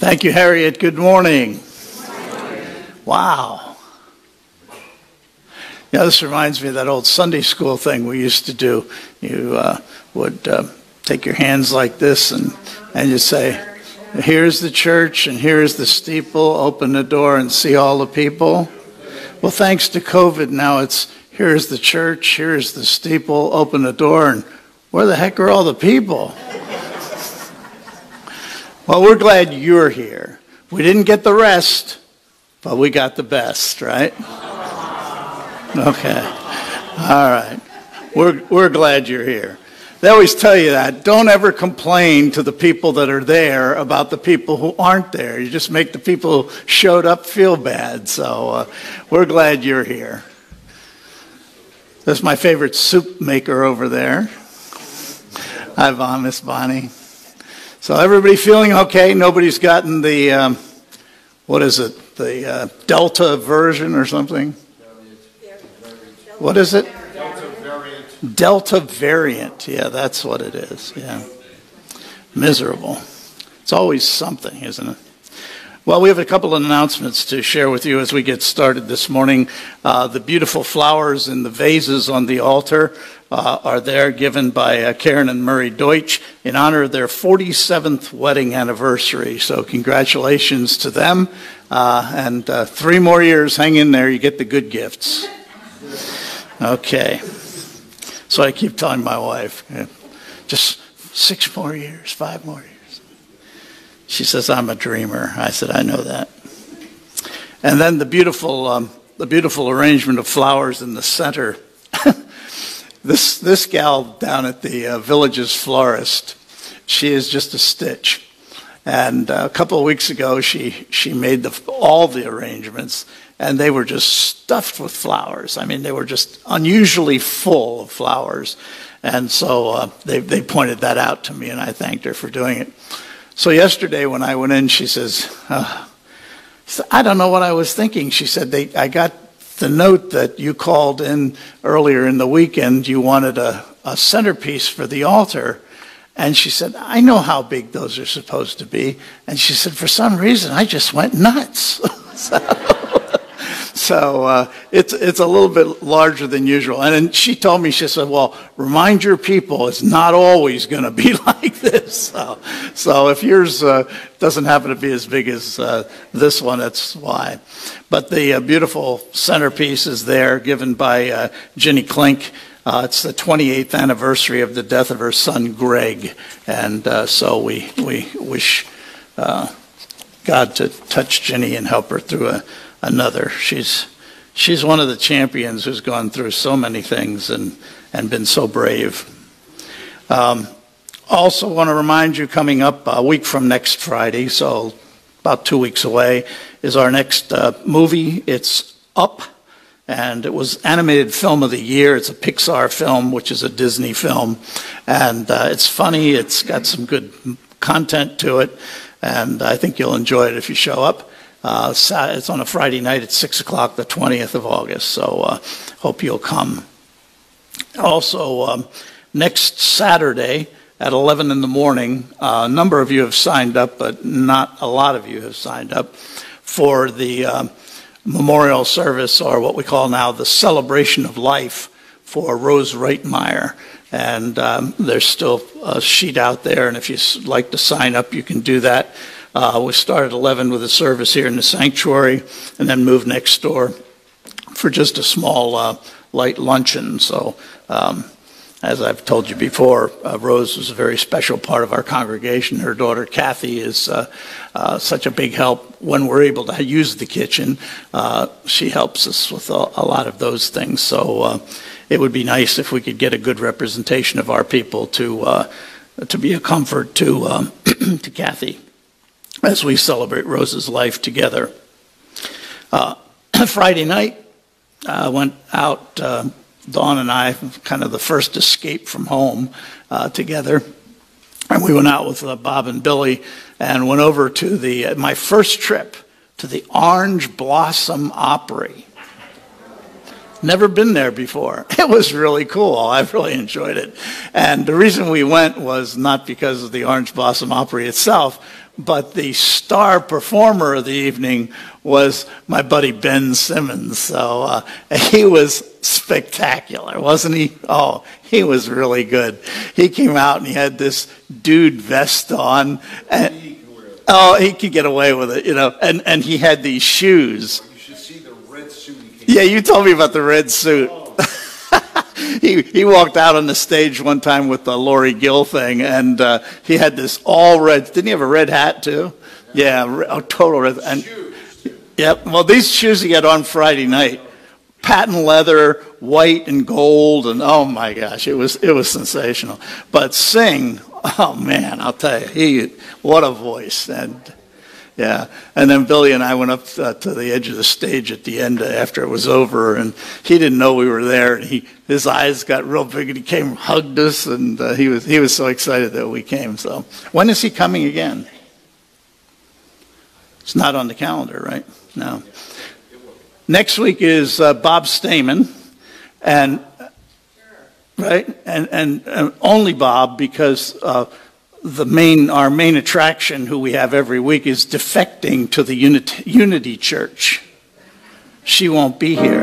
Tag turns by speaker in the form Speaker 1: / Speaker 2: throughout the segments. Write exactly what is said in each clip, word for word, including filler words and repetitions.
Speaker 1: Thank you, Harriet. Good morning. Wow. Yeah, this reminds me of that old Sunday school thing we used to do. You uh, would uh, take your hands like this and, and you say, here's the church and here's the steeple. Open the door and see all the people. Well, thanks to COVID, now it's here's the church, here's the steeple, open the door, and where the heck are all the people? Well, we're glad you're here. We didn't get the rest, but we got the best, right? Okay. All right. We're, we're glad you're here. They always tell you that. Don't ever complain to the people that are there about the people who aren't there. You just make the people who showed up feel bad. So uh, we're glad you're here. That's my favorite soup maker over there. Hi, Von, Miss Bonnie. So everybody feeling okay? Nobody's gotten the, um, what is it, the uh, Delta version or something? What is it?
Speaker 2: Delta variant.
Speaker 1: Delta variant. Yeah, that's what it is. Yeah. Miserable. It's always something, isn't it? Well, we have a couple of announcements to share with you as we get started this morning. Uh, the beautiful flowers in the vases on the altar uh, are there, given by uh, Karen and Murray Deutsch in honor of their forty-seventh wedding anniversary. So congratulations to them. Uh, and uh, three more years, hang in there, you get the good gifts. Okay. So I keep telling my wife, just six more years, five more years. She says, I'm a dreamer. I said, I know that. And then the beautiful um, the beautiful arrangement of flowers in the center. this this gal down at the uh, Village's florist, she is just a stitch. And uh, a couple of weeks ago, she, she made the, all the arrangements, and they were just stuffed with flowers. I mean, they were just unusually full of flowers. And so uh, they, they pointed that out to me, and I thanked her for doing it. So yesterday when I went in, she says, uh, I don't know what I was thinking. She said, they, I got the note that you called in earlier in the weekend. You wanted a, a centerpiece for the altar. And she said, I know how big those are supposed to be. And she said, for some reason, I just went nuts. so so uh, it's it's a little bit larger than usual. And then she told me, she said, well, remind your people it's not always going to be like this. So, so if yours uh, doesn't happen to be as big as uh, this one, that's why. But the uh, beautiful centerpiece is there, given by uh, Ginny Klink. Uh, it's the twenty-eighth anniversary of the death of her son, Greg. And uh, so we, we wish uh, God to touch Ginny and help her through a, another. She's she's one of the champions who's gone through so many things and, and been so brave. Um, also want to remind you, coming up a week from next Friday, so about two weeks away, is our next uh, movie. It's Up. And it was animated film of the year. It's a Pixar film, which is a Disney film. And uh, it's funny. It's got some good content to it. And I think you'll enjoy it if you show up. Uh, it's on a Friday night at six o'clock, the twentieth of August. So uh, hope you'll come. Also, um, next Saturday at eleven in the morning, uh, a number of you have signed up, but not a lot of you have signed up for the Um, memorial service, or what we call now the celebration of life for Rose Reitmeyer. And um, there's still a sheet out there, and if you'd like to sign up, you can do that. Uh, we start at eleven with a service here in the sanctuary, and then move next door for just a small uh, light luncheon. So um, as I've told you before, uh, Rose was a very special part of our congregation. Her daughter, Kathy, is uh, uh, such a big help when we're able to use the kitchen. Uh, she helps us with a, a lot of those things. So uh, it would be nice if we could get a good representation of our people to uh, to be a comfort to, um, to Kathy as we celebrate Rose's life together. Uh, Friday night, I went out... Uh, Dawn and I, kind of the first escape from home uh, together. And we went out with uh, Bob and Billy and went over to the, uh, my first trip to the Orange Blossom Opry. Never been there before. It was really cool. I really enjoyed it. And the reason we went was not because of the Orange Blossom Opry itself, but the star performer of the evening was my buddy Ben Simmons. So uh, he was spectacular, wasn't he? Oh, he was really good. He came out and he had this dude vest on. And, oh, he could get away with it, you know. And, and he had these shoes.
Speaker 2: You should see the red suit he came
Speaker 1: Yeah, you told me about the red suit.
Speaker 2: Oh.
Speaker 1: He he walked out on the stage one time with the Lori Gill thing, and uh, he had this all red. Didn't he have a red hat too? Yeah, a total red. And yep. Well, these shoes he had on Friday night, patent leather, white and gold, and oh my gosh, it was it was sensational. But sing, oh man, I'll tell you, he what a voice. And yeah, and then Billy and I went up uh, to the edge of the stage at the end after it was over, and he didn't know we were there, and he his eyes got real big, and he came and hugged us, and uh, he was he was so excited that we came. So when is he coming again? It's not on the calendar, right? No. Next week is uh, Bob Stamen, and right, and and, and only Bob, because uh, the main our main attraction, who we have every week, is defecting to the Unity, Unity Church. She won't be here.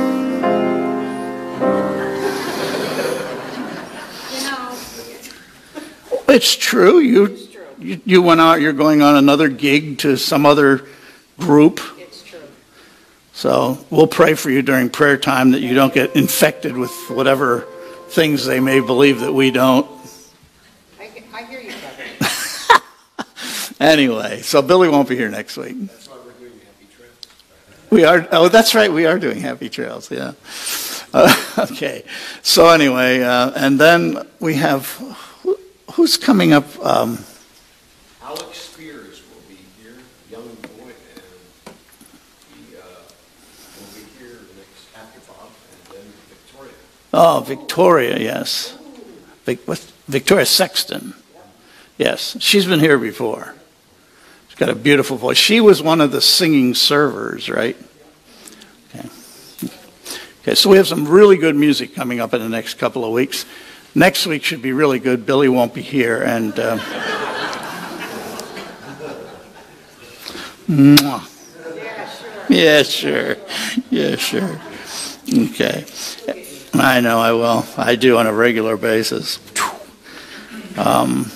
Speaker 3: You know,
Speaker 1: It's true. You, you you went out. You're going on another gig to some other group.
Speaker 3: it's true.
Speaker 1: So we'll pray for you during prayer time that you don't get infected with whatever things they may believe that we don't.
Speaker 3: I, I hear you, brother.
Speaker 1: Anyway, so Billy won't be here next week.
Speaker 2: That's why we're doing Happy Trails.
Speaker 1: We are. Oh, that's right. We are doing Happy Trails. Yeah. Uh, okay. So anyway, uh, and then we have who, who's coming up. Um,
Speaker 2: Alex Spears will be here, young boy, and he uh, will be here next after Bob, and then Victoria.
Speaker 1: oh, Victoria. Yes. Vic, what, Victoria Sexton. Yes, she's been here before. She's got a beautiful voice. She was one of the singing servers, right? Okay. Okay, so we have some really good music coming up in the next couple of weeks. Next week should be really good. Billy won't be here, and uh, mwah. Yeah, sure. Yeah, sure. Okay. I know I will. I do on a regular basis. Um,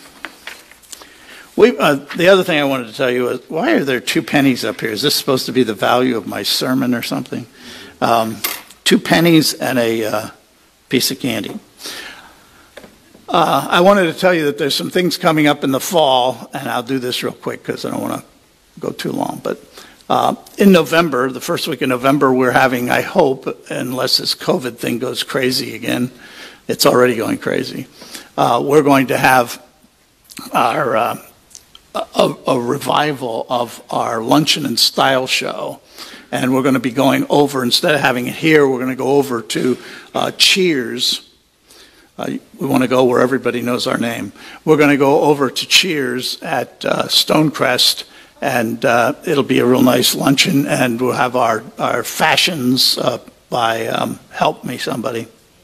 Speaker 1: we, uh, the other thing I wanted to tell you is, why are there two pennies up here? Is this supposed to be the value of my sermon or something? Um, two pennies and a uh, piece of candy. Uh, I wanted to tell you that there's some things coming up in the fall, and I'll do this real quick because I don't want to go too long. But uh, in November, the first week in November, we're having, I hope, unless this COVID thing goes crazy again, it's already going crazy, uh, we're going to have our uh, a, a revival of our Luncheon and Style show. And we're going to be going over, instead of having it here, we're going to go over to uh, Cheers. Uh, we want to go where everybody knows our name. We're going to go over to Cheers at uh, Stonecrest, and uh, it'll be a real nice luncheon, and we'll have our, our fashions uh, by, um, help me somebody.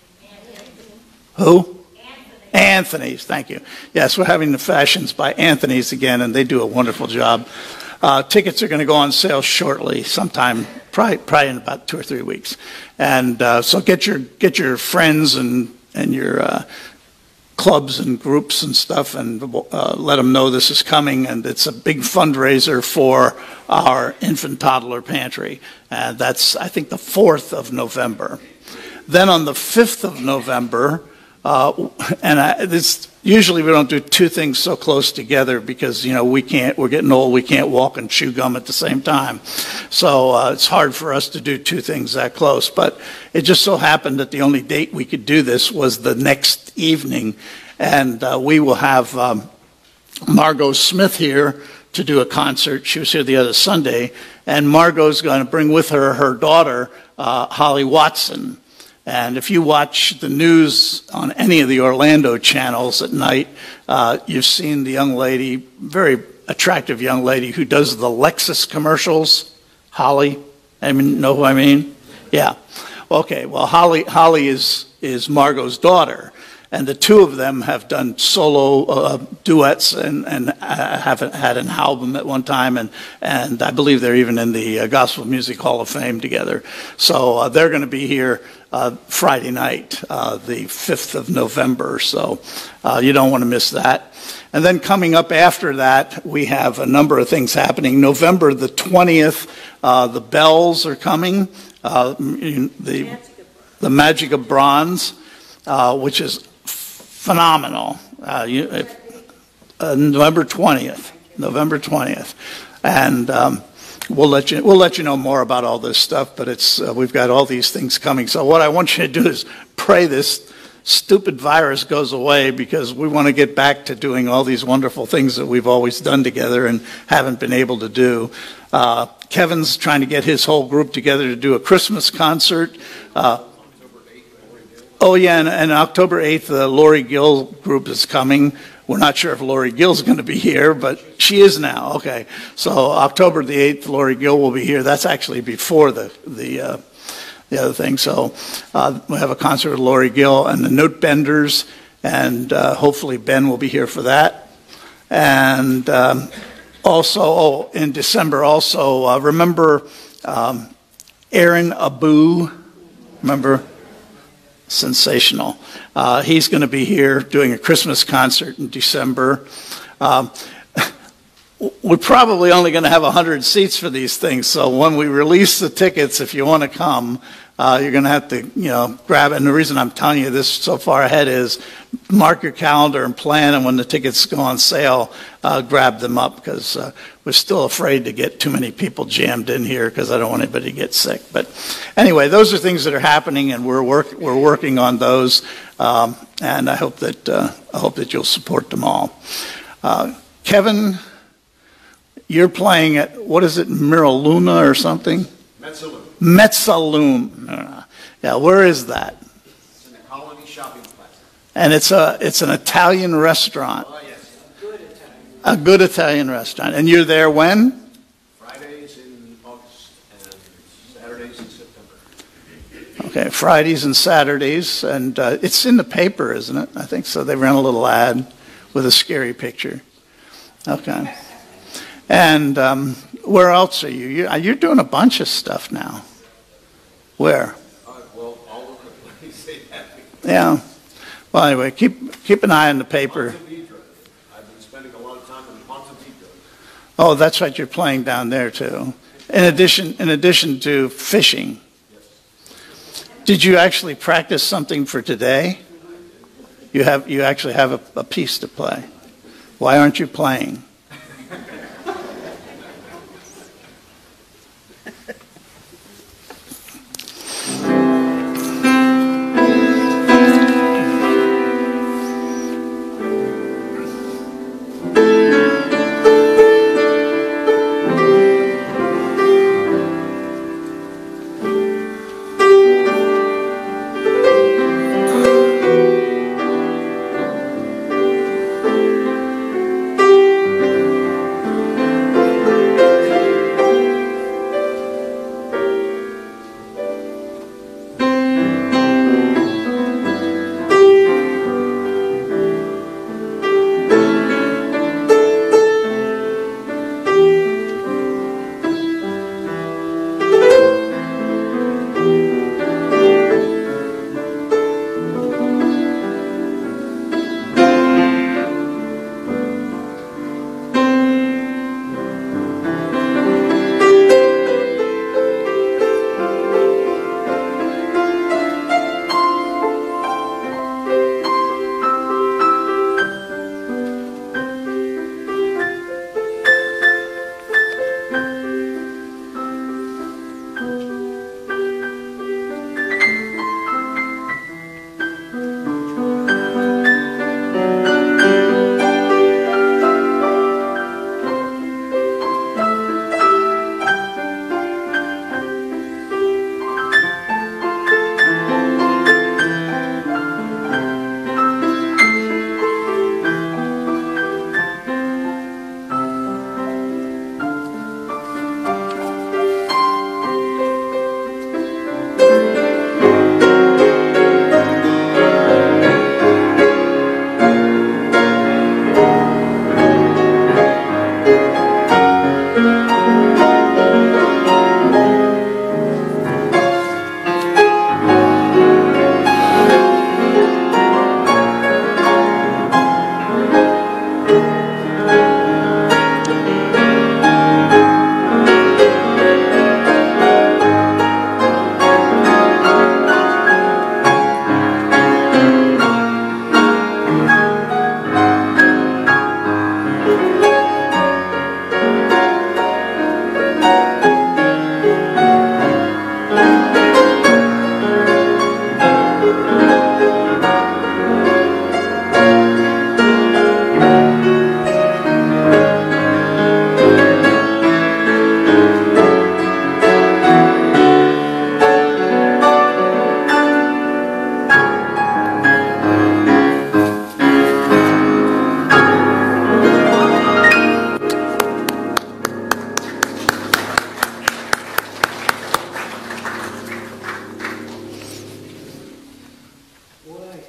Speaker 1: Who? Anthony's, thank you. Yes, we're having the fashions by Anthony's again, and they do a wonderful job. Uh, tickets are going to go on sale shortly, sometime, probably, probably in about two or three weeks. And uh, so get your get your friends and and your uh, clubs and groups and stuff, and uh, let them know this is coming. And it's a big fundraiser for our infant toddler pantry. And that's, I think, the fourth of November. Then on the fifth of November, uh, and I, this usually we don't do two things so close together because, you know, we can't, we're getting old, we can't walk and chew gum at the same time. So uh, it's hard for us to do two things that close. But it just so happened that the only date we could do this was the next evening. And uh, we will have um, Margot Smith here to do a concert. She was here the other Sunday. And Margot's going to bring with her her daughter, uh, Holly Watson. And if you watch the news on any of the Orlando channels at night, uh, you've seen the young lady, very attractive young lady who does the Lexus commercials. Holly, I mean, know who I mean? Yeah. Okay. Well, Holly, Holly is is Margot's daughter, And the two of them have done solo uh, duets and, and uh, have had an album at one time, and, and I believe they're even in the uh, Gospel Music Hall of Fame together. So uh, they're going to be here uh, Friday night, uh, the fifth of November, so uh, you don't want to miss that. And then coming up after that, we have a number of things happening. November the twentieth, uh, the Bells are coming, uh, the, the Magic of Bronze, uh, which is phenomenal. Uh, you, uh, November twentieth, November twentieth, and um, we'll let you we'll let you know more about all this stuff. But it's uh, we've got all these things coming. So what I want you to do is pray this stupid virus goes away, because we want to get back to doing all these wonderful things that we've always done together and haven't been able to do. Uh, Kevin's trying to get his whole group together to do a Christmas concert. Uh, Oh, yeah, and, and October eighth, the Lori Gill group is coming. We're not sure if Lori Gill's going to be here, but she is now. Okay, so October the eighth, Lori Gill will be here. That's actually before the the, uh, the other thing. So uh, we have a concert with Lori Gill and the Note Benders, and uh, hopefully Ben will be here for that. And um, also, oh, in December also, uh, remember um, Aaron Abu, remember? Sensational. Uh, he's going to be here doing a Christmas concert in December. Um, we're probably only going to have one hundred seats for these things, so when we release the tickets, if you want to come, uh, you're going to have to, you know, grab it. And the reason I'm telling you this so far ahead is mark your calendar and plan, and when the tickets go on sale, uh, grab them up, because uh, we're still afraid to get too many people jammed in here, because I don't want anybody to get sick. But anyway, those are things that are happening, and we're work we're working on those, um, and I hope that uh, I hope that you'll support them all. Uh, Kevin, you're playing at, what is it, Miraluna or something?
Speaker 2: Metzalum.
Speaker 1: Metzalum. Uh, yeah, where is that?
Speaker 2: It's in the Colony Shopping Plaza.
Speaker 1: And it's a it's an Italian restaurant.
Speaker 2: Oh, yes.
Speaker 3: Good Italian.
Speaker 1: A good Italian restaurant. And you're there when?
Speaker 2: Fridays in August and Saturdays in September.
Speaker 1: Okay, Fridays and Saturdays. And uh, it's in the paper, isn't it? I think so. They ran a little ad with a scary picture. Okay. And um, where else are you? you? You're doing a bunch of stuff now. Where?
Speaker 2: Uh, well, all over the place.
Speaker 1: Yeah. Well, anyway, keep keep an eye on the paper.
Speaker 2: I've been spending a lot of time in Ponte Vedra.
Speaker 1: Oh, that's right. You're playing down there too. In addition, in addition to fishing.
Speaker 2: Yes.
Speaker 1: Did you actually practice something for today? You have. You actually have a, a piece to play. Why aren't you playing?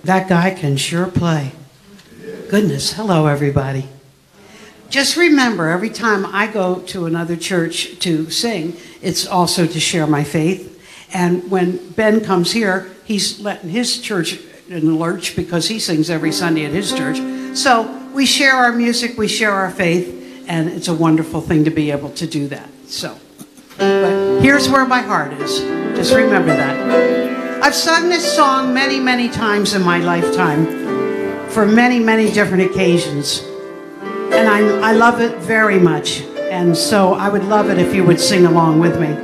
Speaker 4: That guy can sure play. Goodness, hello everybody. Just remember, every time I go to another church to sing, it's also to share my faith. And when Ben comes here, he's letting his church in the lurch because he sings every Sunday at his church. So we share our music, we share our faith, and it's a wonderful thing to be able to do that. So, but here's where my heart is. Just remember that. I've sung this song many, many times in my lifetime for many, many different occasions. And I, I love it very much. And so I would love it if you would sing along with me.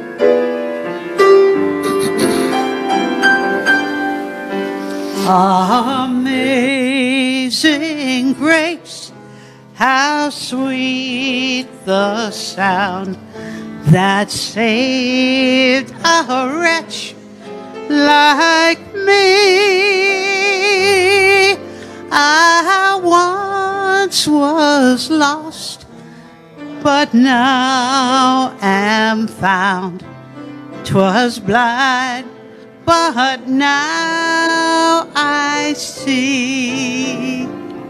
Speaker 4: Amazing grace, how sweet the sound that saved a wretch like me. I once was lost, but now am found. 'Twas blind, but now I see.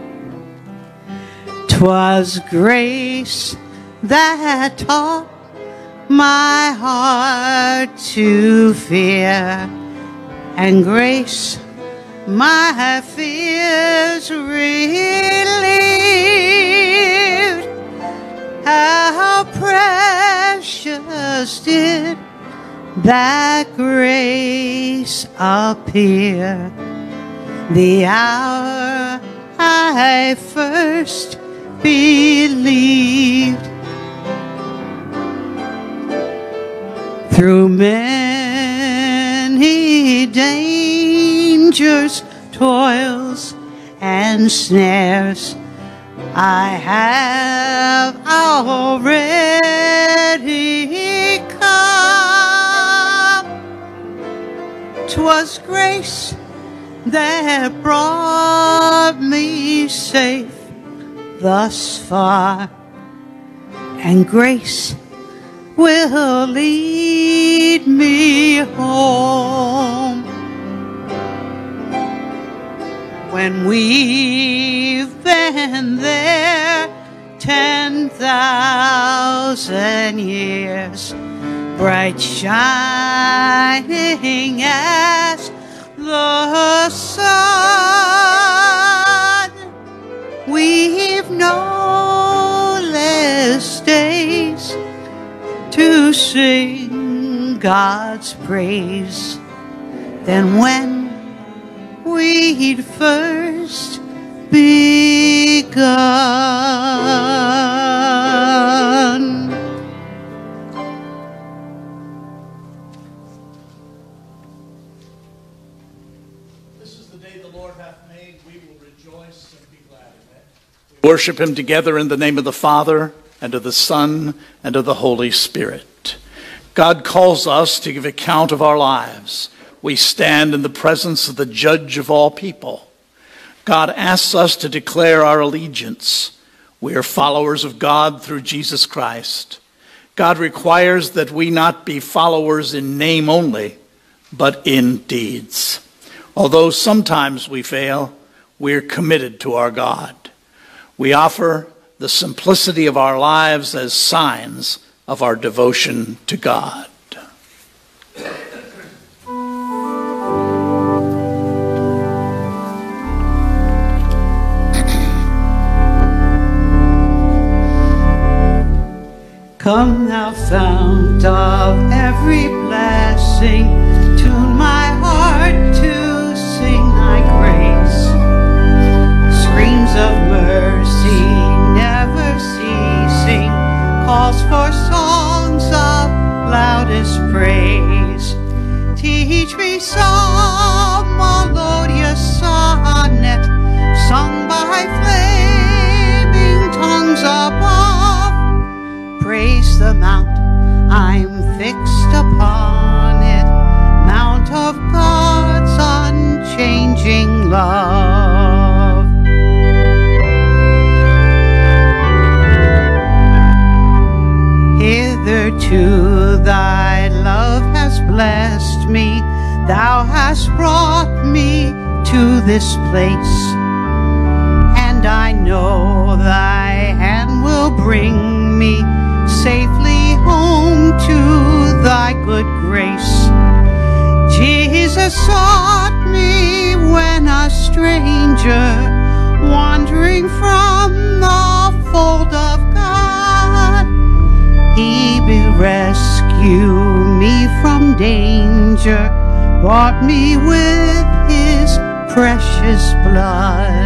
Speaker 4: 'Twas grace that taught my heart to fear, and grace my fears relieved. How precious did that grace appear the hour I first believed. Through many dangers, toils, and snares, I have already come. 'Twas grace that brought me safe thus far, and grace will lead me home. When we've been there ten thousand years, bright shining as the sun, we've no less days to sing God's praise than when we'd first begun.
Speaker 1: This is the day the Lord hath made. We will rejoice and be glad in it. We worship him together in the name of the Father, and of the Son, and of the Holy Spirit. God calls us to give account of our lives. We stand in the presence of the Judge of all people. God asks us to declare our allegiance. We are followers of God through Jesus Christ. God requires that we not be followers in name only, but in deeds. Although sometimes we fail, we are committed to our God. We offer the simplicity of our lives as signs of our devotion to God.
Speaker 4: Come thou fount of every blessing, tune my heart to sing thy grace. Streams of mercy never ceasing, calls for songs of loudest praise. Teach me some melodious sonnet, sung by flaming tongues above. Praise the mount, I'm fixed upon it, mount of God's unchanging love. Hitherto thy love has blessed me, Thou hast brought me to this place, and I know thy hand will bring me safely home to thy good grace. Jesus sought me when a stranger, wandering from the fold of God. He will rescue me from danger, bought me with his precious blood.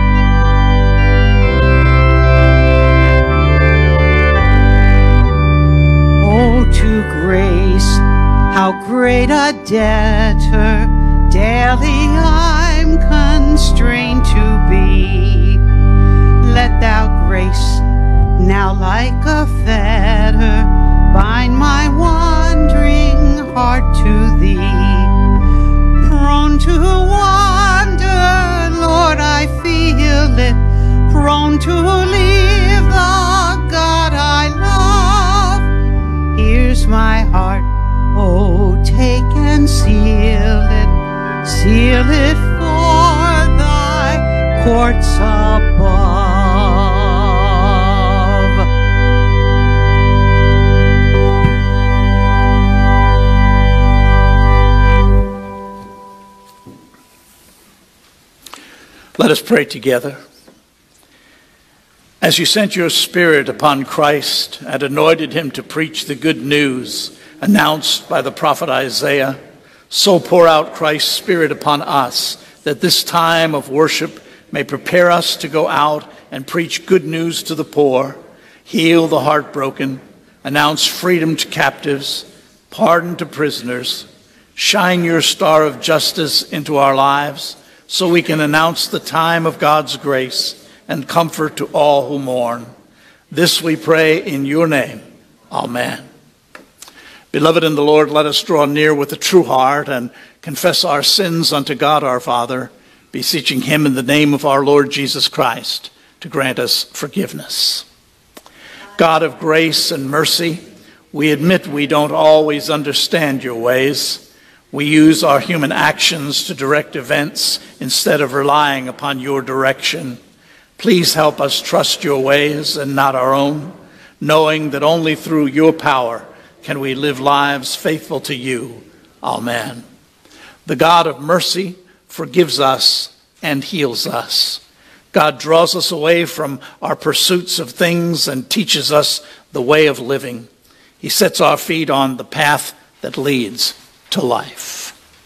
Speaker 4: Oh, to grace, how great a debtor daily I'm constrained to be. Let thou grace now like a fetter bind my wandering heart to thee. Prone to wander, Lord, I feel it, prone to leave the God I love. Here's my heart, oh, take and seal it, seal it for thy courts above.
Speaker 1: Let us pray together. As you sent your Spirit upon Christ and anointed him to preach the good news announced by the prophet Isaiah, so pour out Christ's Spirit upon us, that this time of worship may prepare us to go out and preach good news to the poor, heal the heartbroken, announce freedom to captives, pardon to prisoners, shine your star of justice into our lives, so we can announce the time of God's grace and comfort to all who mourn. This we pray in your name. Amen. Beloved in the Lord, let us draw near with a true heart and confess our sins unto God our Father, beseeching him in the name of our Lord Jesus Christ to grant us forgiveness. God of grace and mercy, we admit we don't always understand your ways. We use our human actions to direct events instead of relying upon your direction. Please help us trust your ways and not our own, knowing that only through your power can we live lives faithful to you. Amen. The God of mercy forgives us and heals us. God draws us away from our pursuits of things and teaches us the way of living. He sets our feet on the path that leads to life.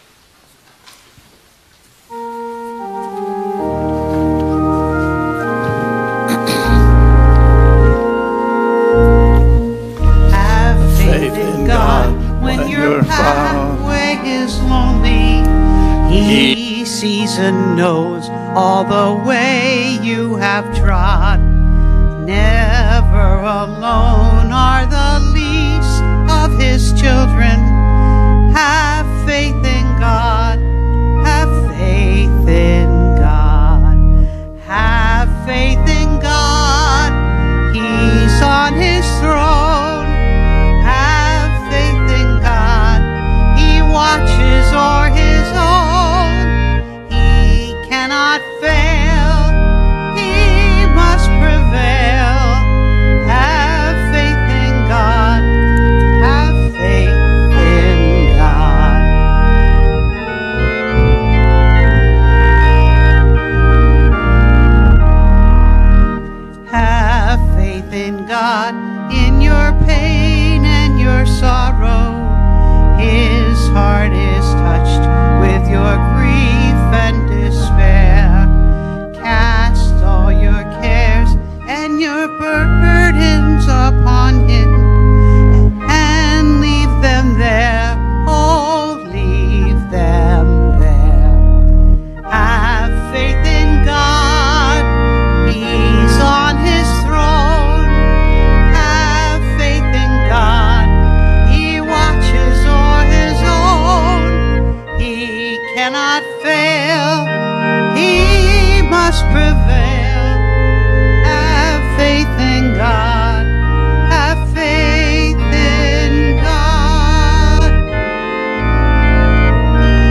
Speaker 4: Have faith in God when your pathway is lonely. He sees and knows all the way you have trod. Never alone are the least of his children. Have faith in God, have faith in God, have faith in God, he's on his throne. Have faith in God, he watches o'er his own. He cannot fail, he must prevail. Have faith in God, have faith in God. Have faith in God in your pain and your sorrow. His heart is touched with your grief and despair. Cast all your cares and your burdens upon him and leave them there. Oh, leave them there. Have faith in God, he's on his throne. Have faith in God, he watches o'er his own. He cannot fail, he must prevail. Have faith in God, have faith in God.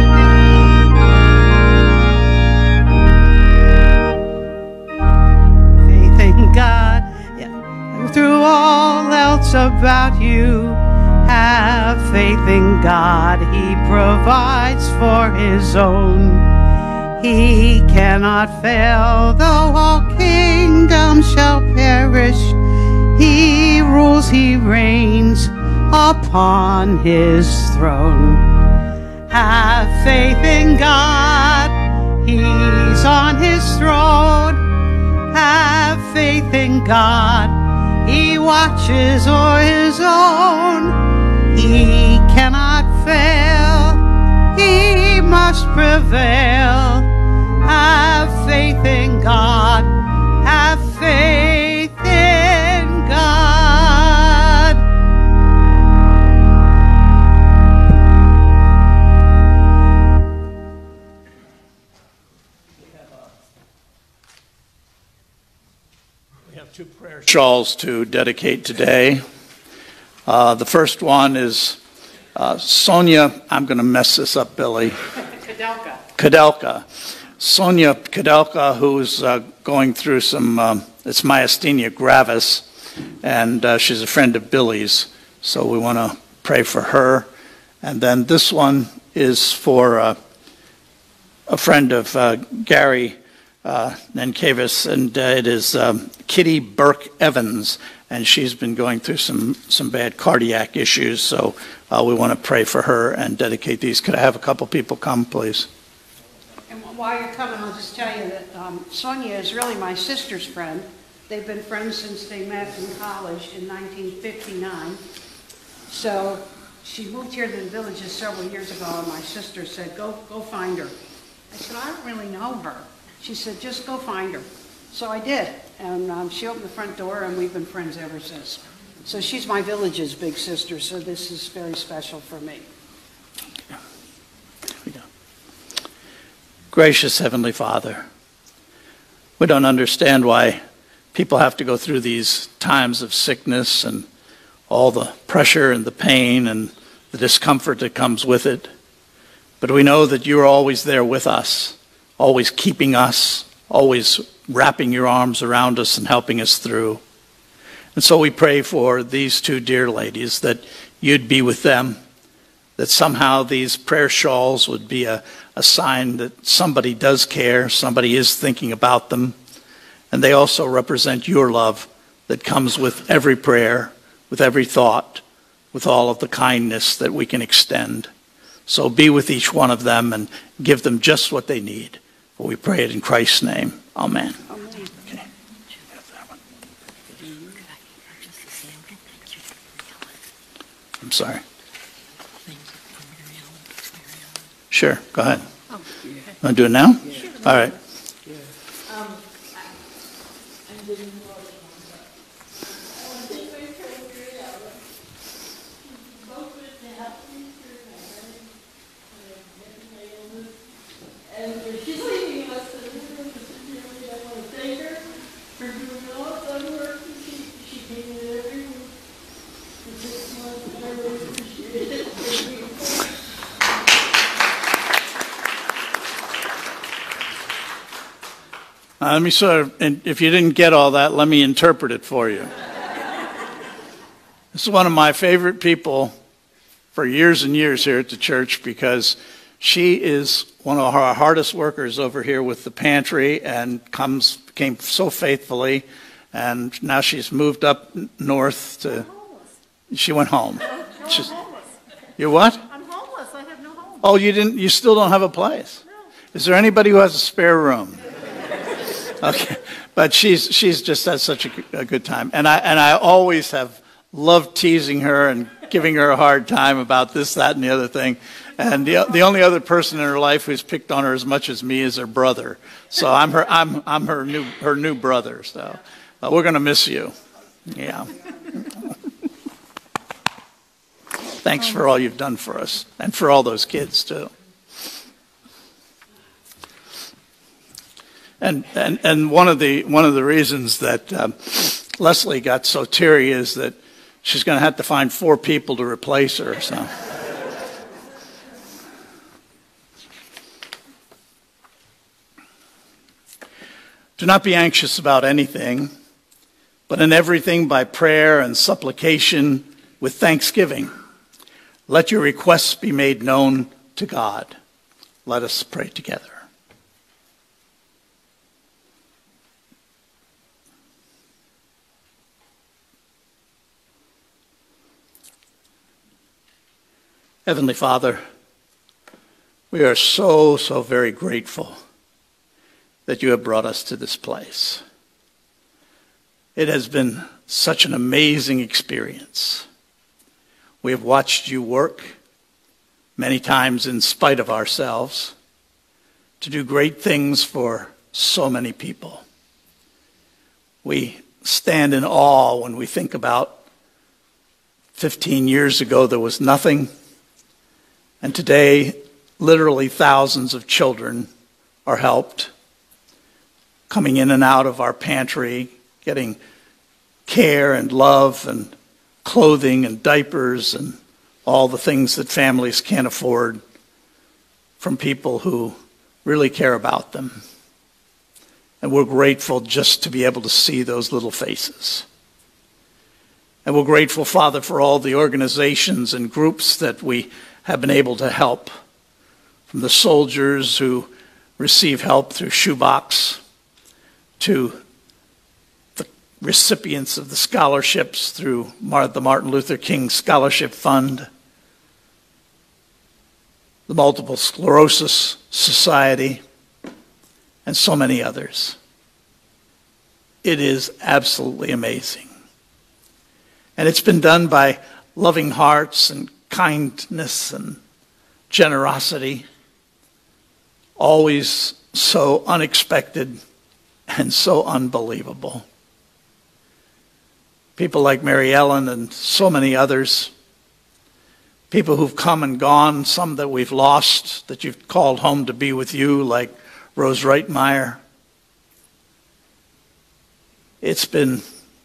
Speaker 4: loving God, he provides for his own. He cannot fail, though all kingdoms shall perish. He rules, he reigns upon his throne. Have faith in God, he's on his throne. Have faith in God, he watches o'er his own. He cannot fail, he must prevail. Have faith in God, have faith in God.
Speaker 1: We have two prayer shawls to dedicate today. Uh, the first one is uh, Sonia, I'm going to mess this up, Billy.
Speaker 3: Kadelka.
Speaker 1: Kadelka. Sonia Kadelka, who's uh, going through some, um, it's myasthenia gravis, and uh, she's a friend of Billy's, so we want to pray for her. And then this one is for uh, a friend of uh, Gary uh, Nankavis, and uh, it is um, Kitty Burke Evans, and she's been going through some, some bad cardiac issues, so uh, we want to pray for her and dedicate these. Could I have a couple people come, please?
Speaker 4: And while you're coming, I'll just tell you that um, Sonia is really my sister's friend. They've been friends since they met in college in nineteen fifty-nine. So she moved here to the villages several years ago, and my sister said, go, go find her. I said, I don't really know her. She said, just go find her. So I did, and um, she opened the front door, and we've been friends ever since. So she's my village's big sister, so this is very special for me.
Speaker 1: Here we go. Gracious Heavenly Father, we don't understand why people have to go through these times of sickness and all the pressure and the pain and the discomfort that comes with it. But we know that you're always there with us, always keeping us, always wrapping your arms around us and helping us through. And so we pray for these two dear ladies, that you'd be with them, that somehow these prayer shawls would be a, a sign that somebody does care, somebody is thinking about them. And they also represent your love that comes with every prayer, with every thought, with all of the kindness that we can extend. So be with each one of them and give them just what they need. For we pray it in Christ's name. Amen.
Speaker 4: Amen.
Speaker 1: Okay. I'm sorry. Sure, go ahead. Want to do it now? All right. Uh, let me sort of, and if you didn't get all that, let me interpret it for you. This is one of my favorite people for years and years here at the church, because she is one of our hardest workers over here with the pantry, and comes came so faithfully, and now she's moved up north to. She went home.
Speaker 3: No,
Speaker 1: She's,
Speaker 3: I'm homeless.
Speaker 1: You're what?
Speaker 3: I'm homeless. I have no home.
Speaker 1: Oh, you didn't. You still don't have a place.
Speaker 3: No.
Speaker 1: Is there anybody who has a spare room? Okay, but she's she's just had such a, a good time, and I and I always have loved teasing her and giving her a hard time about this, that, and the other thing. And the the only other person in her life who's picked on her as much as me is her brother. So I'm her I'm I'm her new her new brother. So uh, we're gonna miss you. Yeah. Thanks for all you've done for us, and for all those kids too. And and and one of the one of the reasons that um, Leslie got so teary is that she's going to have to find four people to replace her. So. Do not be anxious about anything, but in everything by prayer and supplication with thanksgiving. Let your requests be made known to God. Let us pray together. Heavenly Father, we are so, so very grateful that you have brought us to this place. It has been such an amazing experience. We have watched you work, many times in spite of ourselves, to do great things for so many people. We stand in awe when we think about fifteen years ago there was nothing, and today literally thousands of children are helped, coming in and out of our pantry, getting care and love and clothing and diapers and all the things that families can't afford from people who really care about them. And we're grateful just to be able to see those little faces. And we're grateful, Father, for all the organizations and groups that we have been able to help, from the soldiers who receive help through Shoebox to the recipients of the scholarships through the Martin Luther King Scholarship Fund, the Multiple Sclerosis Society, and so many others. It is absolutely amazing. And it's been done by loving hearts and kindness and generosity, always so unexpected and so unbelievable. People like Mary Ellen and so many others, people who've come and gone, some that we've lost, that you've called home to be with you, like Rose Reitmeyer. It's been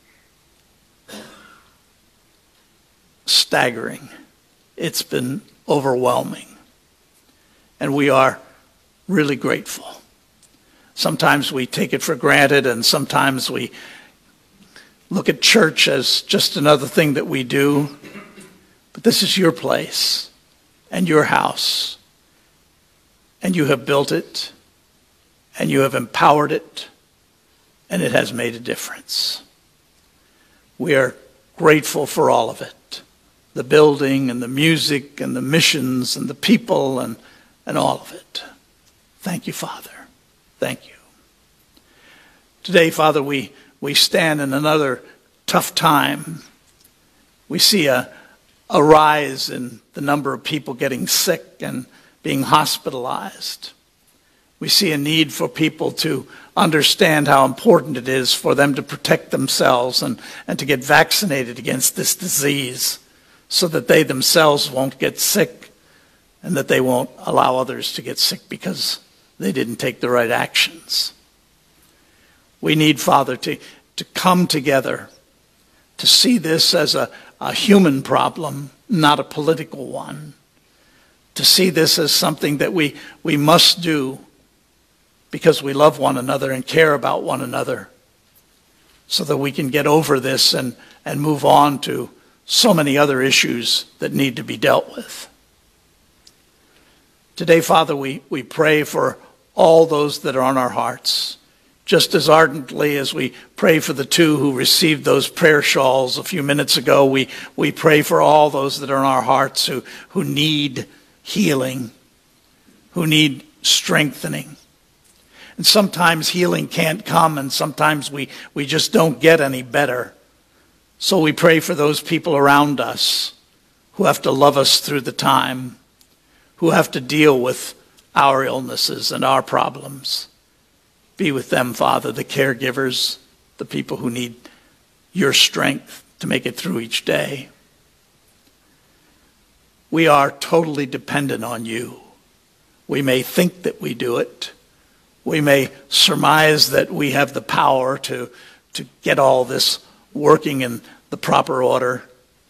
Speaker 1: staggering. It's been overwhelming. And we are really grateful. Sometimes we take it for granted, and sometimes we look at church as just another thing that we do. But this is your place and your house. And you have built it, and you have empowered it, and it has made a difference. We are grateful for all of it. The building and the music and the missions and the people and, and all of it. Thank you, Father. Thank you. Today, Father, we, we stand in another tough time. We see a, a rise in the number of people getting sick and being hospitalized. We see a need for people to understand how important it is for them to protect themselves and, and to get vaccinated against this disease so that they themselves won't get sick and that they won't allow others to get sick because they didn't take the right actions. We need, Father, to, to come together to see this as a, a human problem, not a political one. To see this as something that we, we must do because we love one another and care about one another, so that we can get over this and, and move on to so many other issues that need to be dealt with. Today, Father, we, we pray for all those that are on our hearts, just as ardently as we pray for the two who received those prayer shawls a few minutes ago. We, we pray for all those that are in our hearts who, who need healing, who need strengthening. And sometimes healing can't come, and sometimes we, we just don't get any better. So we pray for those people around us who have to love us through the time, who have to deal with our illnesses and our problems. Be with them, Father, the caregivers, the people who need your strength to make it through each day. We are totally dependent on you. We may think that we do it. We may surmise that we have the power to, to get all this working in the proper order.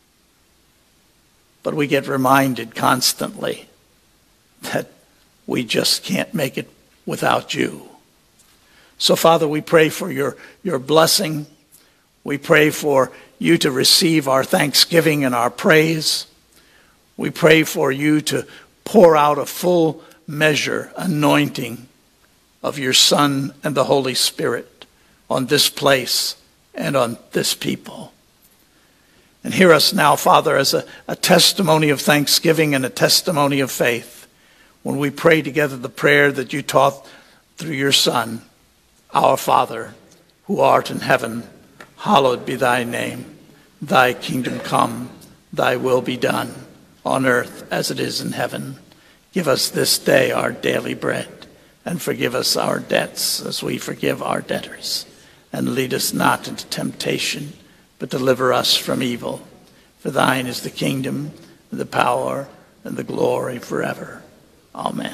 Speaker 1: But we get reminded constantly that we just can't make it without you. So, Father, we pray for your, your blessing. We pray for you to receive our thanksgiving and our praise. We pray for you to pour out a full measure anointing of your Son and the Holy Spirit on this place and on this people. And hear us now, Father, as a, a testimony of thanksgiving and a testimony of faith when we pray together the prayer that you taught through your Son. Our Father, who art in heaven, hallowed be thy name. Thy kingdom come, thy will be done, on earth as it is in heaven. Give us this day our daily bread, and forgive us our debts as we forgive our debtors. And lead us not into temptation, but deliver us from evil. For thine is the kingdom, and the power, and the glory forever. Amen.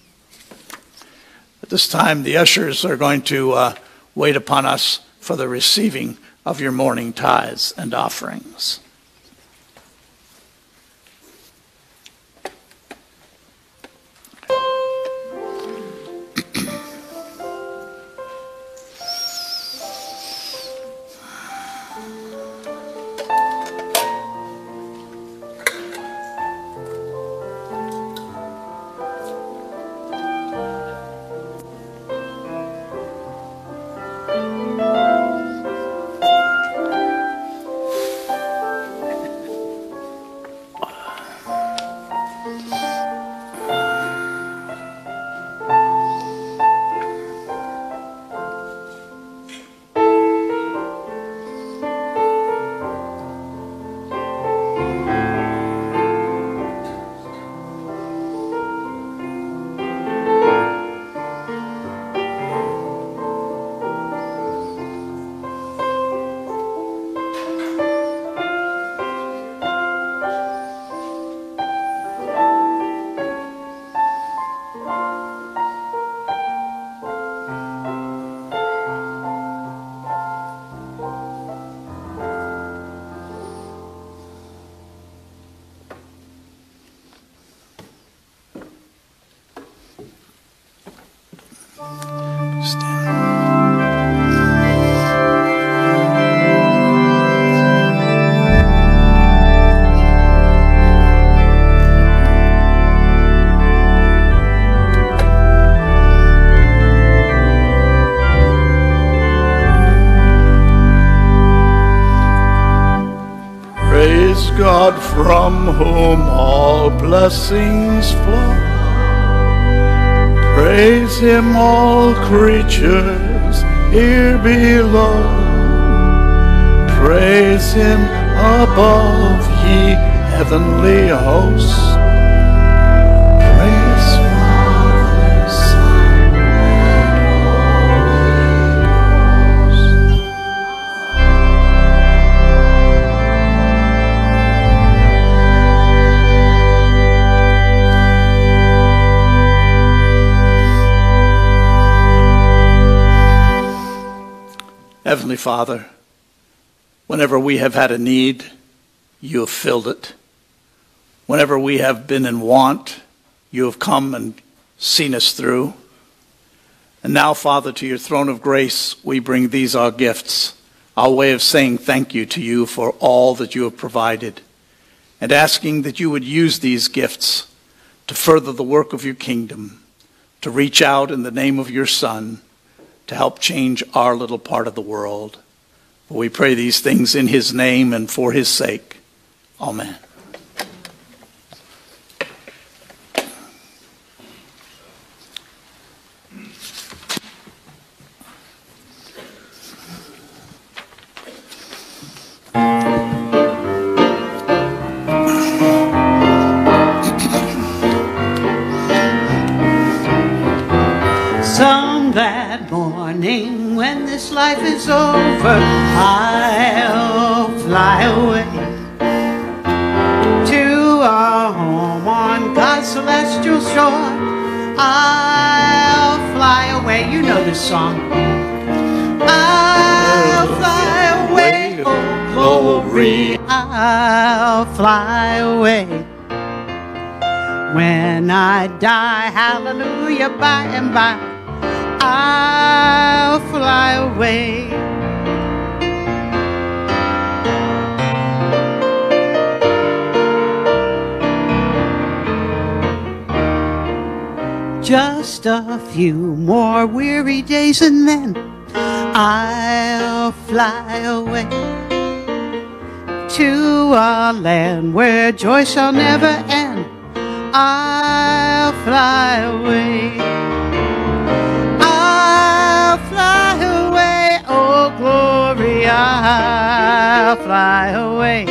Speaker 1: At this time, the ushers are going to uh, wait upon us for the receiving of your morning tithes and offerings. God, from whom all blessings flow. Praise him, all creatures here below. Praise him above, ye heavenly hosts. Praise Father, Son, and Holy Ghost. Heavenly Father, whenever we have had a need, you have filled it. Whenever we have been in want, you have come and seen us through. And now, Father, to your throne of grace, we bring these our gifts, our way of saying thank you to you for all that you have provided, and asking that you would use these gifts to further the work of your kingdom, to reach out in the name of your Son, to help change our little part of the world. For we pray these things in his name and for his sake. Amen.
Speaker 4: Some that morning when this life is over, I'll fly away to our home on God's celestial shore. I'll fly away. You know this song. I'll fly away, oh glory. I'll fly away. When I die, hallelujah, by and by, I'll fly away. Just a few more weary days and then I'll fly away to a land where joy shall never end. I'll fly away. I'll fly away, oh glory, I'll fly away.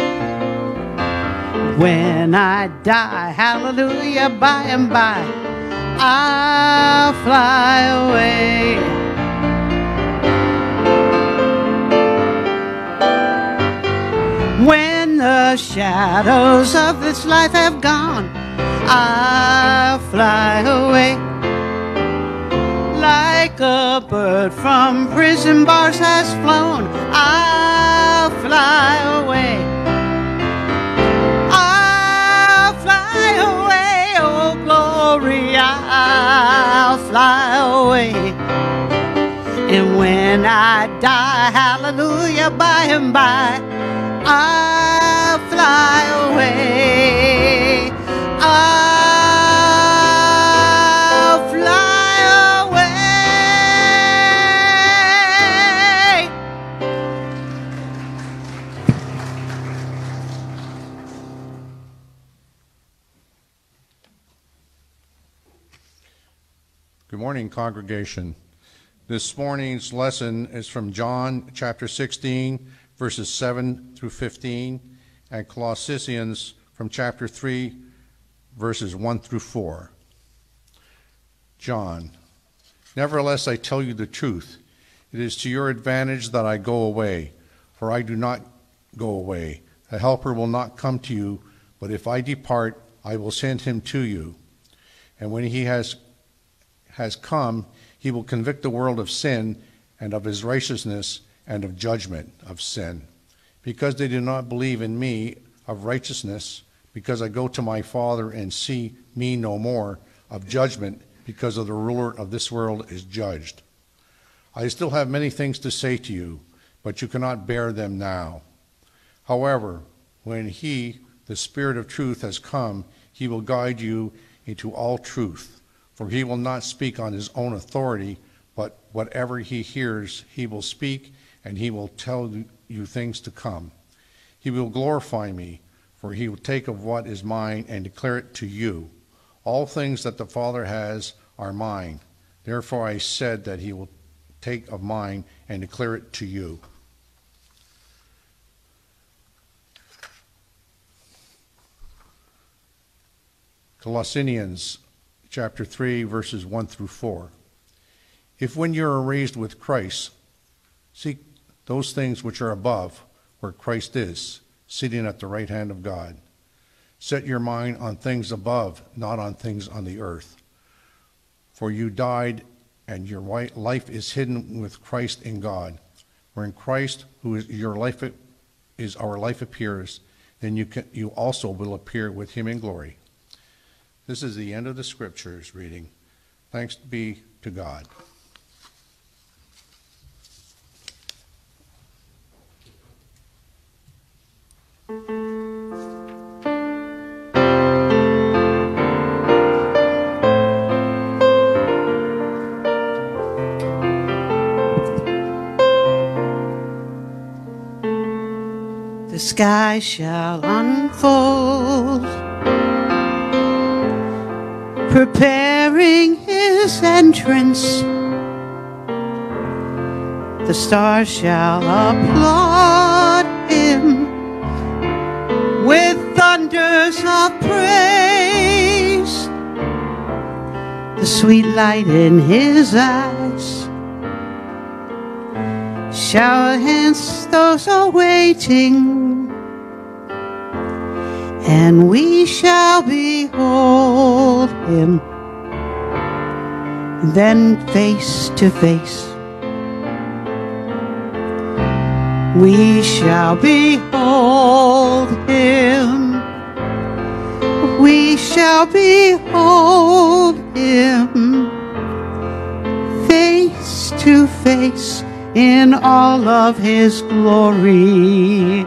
Speaker 4: When I die, hallelujah, by and by, I'll fly away. When the shadows of this life have gone, I'll fly away. Like a bird from prison bars has flown, I'll fly away. I'll fly away, oh glory, I'll fly away. And when I die, hallelujah, by and by, I'll fly away. I'll fly away.
Speaker 5: Good morning, congregation. This morning's lesson is from John chapter sixteen, verses seven through fifteen, and Colossians from chapter three, verses one through four. John, nevertheless I tell you the truth. It is to your advantage that I go away, for I do not go away. A helper will not come to you, but if I depart, I will send him to you. And when he has, has come, he will convict the world of sin and of his righteousness and of judgment of sin, because they do not believe in me of righteousness, because I go to my Father and see me no more, of judgment, because of the ruler of this world is judged. I still have many things to say to you, but you cannot bear them now. However, when he, the Spirit of truth, has come, he will guide you into all truth, for he will not speak on his own authority, but whatever he hears, he will speak, and he will tell you things to come. He will glorify me, for he will take of what is mine and declare it to you. All things that the Father has are mine. Therefore I said that he will take of mine and declare it to you. Colossians chapter three, verses one through four. If when you are raised with Christ, seek those things which are above, where Christ is, sitting at the right hand of God. Set your mind on things above, not on things on the earth. For you died, and your life is hidden with Christ in God. When Christ, who is your life, is our life, appears, then you can, you also will appear with him in glory. This is the end of the scriptures reading. Thanks be to God.
Speaker 4: The sky shall unfold, preparing his entrance. The stars shall applaud him with thunders of praise. The sweet light in his eyes shall enhance those awaiting, and we shall behold him then face to face. We shall behold him. We shall behold him face to face in all of his glory.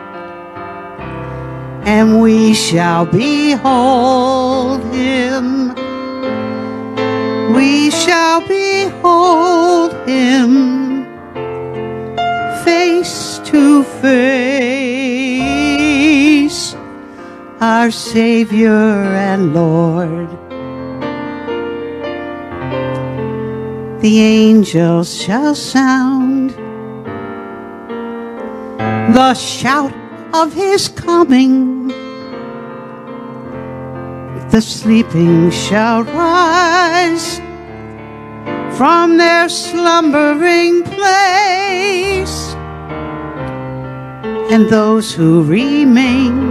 Speaker 4: And we shall behold him. we shall behold him face to face, our Savior and Lord. The angels shall sound the shout of his coming. The sleeping shall rise from their slumbering place, and those who remain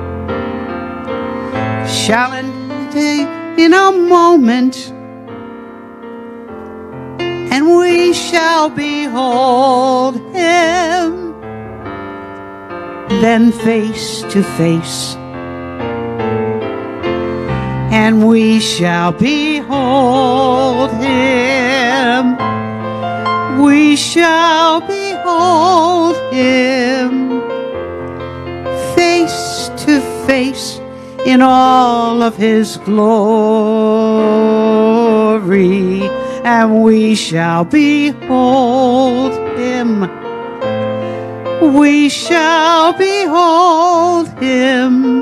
Speaker 4: shall enter in a moment, and we shall behold him then face to face. And we shall behold him, we shall behold him face to face in all of his glory. And we shall behold him, we shall behold him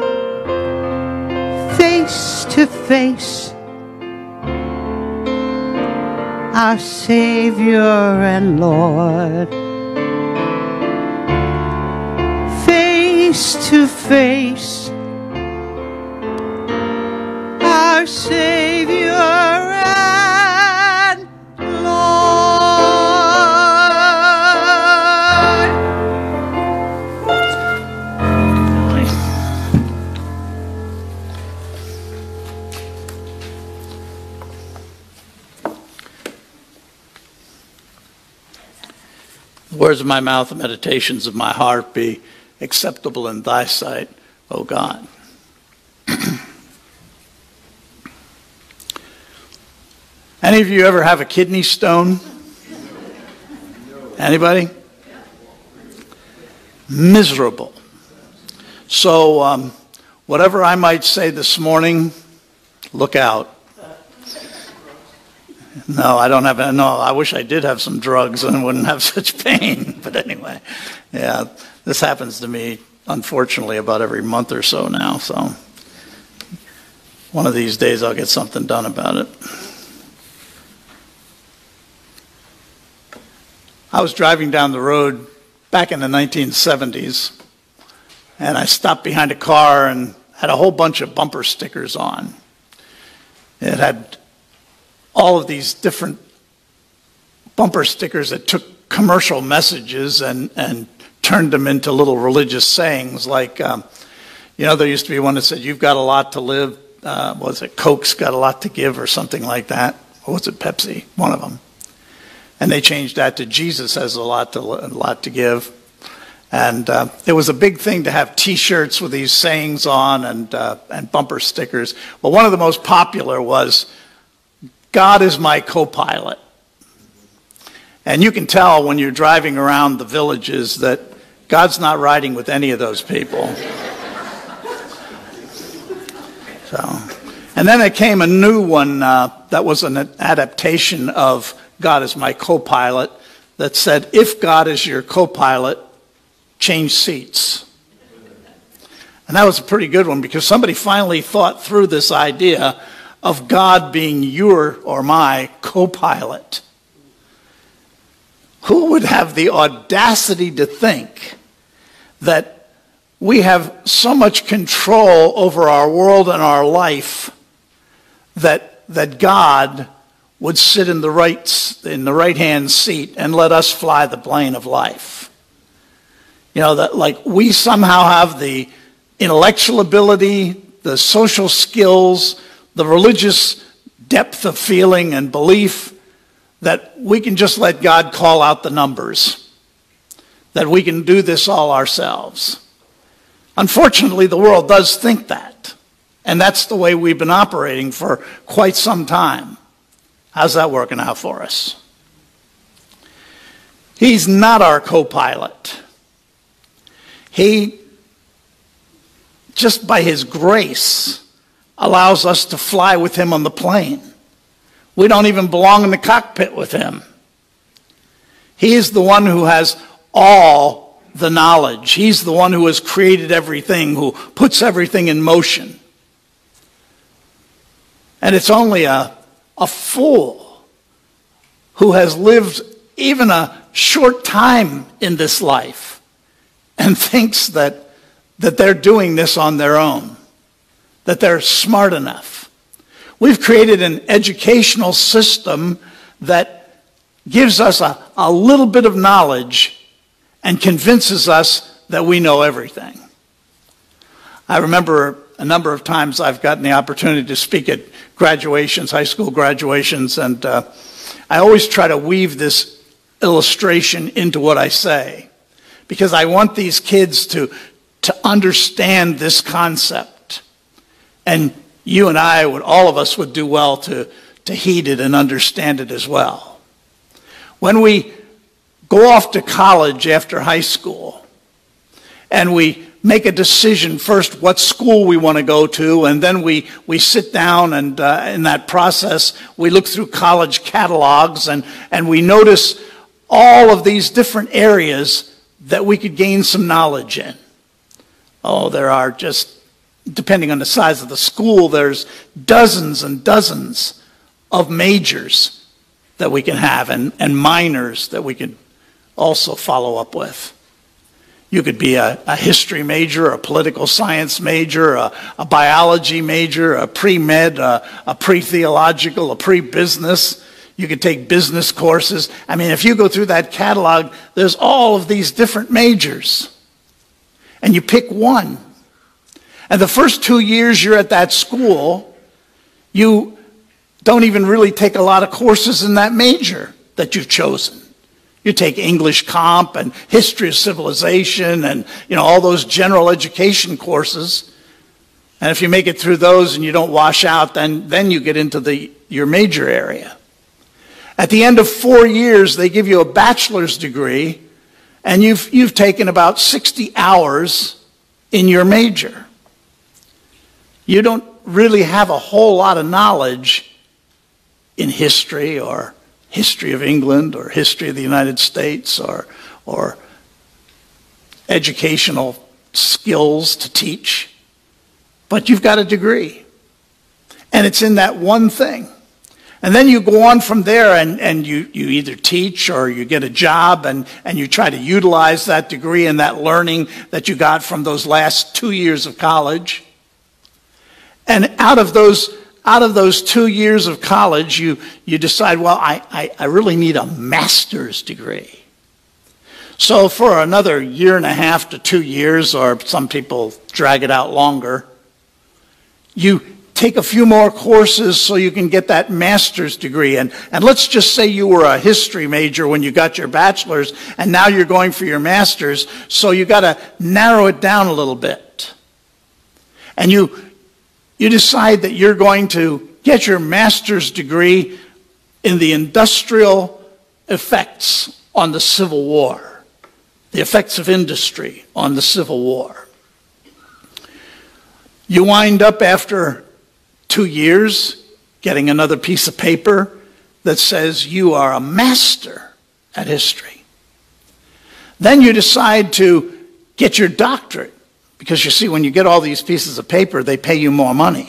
Speaker 4: face to face, our Savior and Lord. Face to face, our Savior and Lord.
Speaker 1: The words of my mouth and meditations of my heart be acceptable in thy sight, O God. Any of you ever have a kidney stone? Anybody? Miserable. So um, whatever I might say this morning, look out. No, I don't have, no, I wish I did have some drugs and wouldn't have such pain. But anyway, yeah, this happens to me, unfortunately, about every month or so now. So one of these days I'll get something done about it. I was driving down the road back in the nineteen seventies, and I stopped behind a car and had a whole bunch of bumper stickers on. It had all of these different bumper stickers that took commercial messages and, and turned them into little religious sayings. Like, um, you know, there used to be one that said, "You've got a lot to live." Uh, was it Coke's got a lot to give or something like that? Or was it Pepsi? One of them. And they changed that to Jesus has a lot to, a lot to give. And uh, it was a big thing to have T-shirts with these sayings on and, uh, and bumper stickers. Well, one of the most popular was, "God is my co-pilot." And you can tell when you're driving around the villages that God's not riding with any of those people. So, and then there came a new one uh, that was an adaptation of "God is my co-pilot" that said, "If God is your co-pilot, change seats." And that was a pretty good one because somebody finally thought through this idea of God being your or my co-pilot. Who would have the audacity to think that we have so much control over our world and our life that, that God would sit in the right in the right-hand seat and let us fly the plane of life? You know, that like we somehow have the intellectual ability, the social skills, the religious depth of feeling and belief that we can just let God call out the numbers, that we can do this all ourselves. Unfortunately, the world does think that, and that's the way we've been operating for quite some time. How's that working out for us? He's not our co-pilot. He, just by his grace, allows us to fly with him on the plane. We don't even belong in the cockpit with him. He is the one who has all the knowledge. He's the one who has created everything, who puts everything in motion. And it's only a, a fool who has lived even a short time in this life and thinks that, that they're doing this on their own, that they're smart enough. We've created an educational system that gives us a, a little bit of knowledge and convinces us that we know everything. I remember a number of times I've gotten the opportunity to speak at graduations, high school graduations, and uh, I always try to weave this illustration into what I say, because I want these kids to, to understand this concept. And you and I, would, all of us would do well to, to heed it and understand it as well. When we go off to college after high school, and we make a decision first what school we want to go to, and then we, we sit down and uh, in that process we look through college catalogs and, and we notice all of these different areas that we could gain some knowledge in. Oh, there are just, depending on the size of the school, there's dozens and dozens of majors that we can have and, and minors that we could also follow up with. You could be a, a history major, a political science major, a, a biology major, a pre-med, a, a pre-theological, a pre-business. You could take business courses. I mean, if you go through that catalog, there's all of these different majors. And you pick one. And the first two years you're at that school, you don't even really take a lot of courses in that major that you've chosen. You take English Comp and History of Civilization and, you know, all those general education courses. And if you make it through those and you don't wash out, then, then you get into the, your major area. At the end of four years, they give you a bachelor's degree, and you've, you've taken about sixty hours in your major. You don't really have a whole lot of knowledge in history or history of England or history of the United States or, or educational skills to teach. But you've got a degree. And it's in that one thing. And then you go on from there and, and you, you either teach or you get a job and, and you try to utilize that degree and that learning that you got from those last two years of college. And out of those Out of those two years of college, you, you decide, well, I, I, I really need a master's degree. So for another year and a half to two years, or some people drag it out longer, you take a few more courses so you can get that master's degree. And, and let's just say you were a history major when you got your bachelor's, and now you're going for your master's, so you got to narrow it down a little bit. And you You decide that you're going to get your master's degree in the industrial effects on the Civil War, the effects of industry on the Civil War. You wind up after two years getting another piece of paper that says you are a master at history. Then you decide to get your doctorate. Because you see, when you get all these pieces of paper, they pay you more money.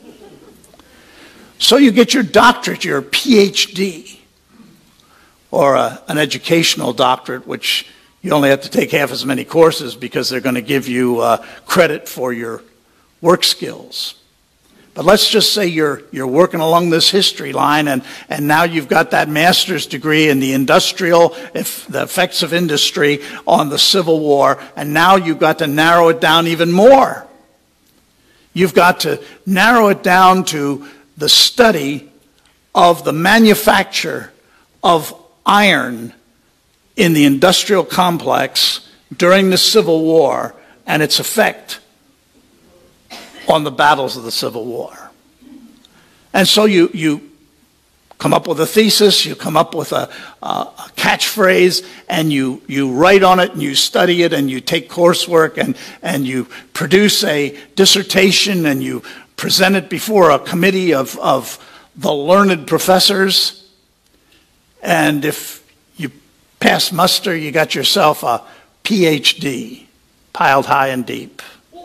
Speaker 1: So you get your doctorate, your P H D, or a, an educational doctorate, which you only have to take half as many courses because they're going to give you uh, credit for your work skills. But let's just say you're, you're working along this history line, and, and now you've got that master's degree in the industrial, if the effects of industry on the Civil War, and now you've got to narrow it down even more. You've got to narrow it down to the study of the manufacture of iron in the industrial complex during the Civil War and its effect on the battles of the Civil War. And so you, you come up with a thesis, you come up with a, a, a catchphrase, and you, you write on it, and you study it, and you take coursework, and, and you produce a dissertation, and you present it before a committee of, of the learned professors. And if you pass muster, you got yourself a P H D, piled high and deep.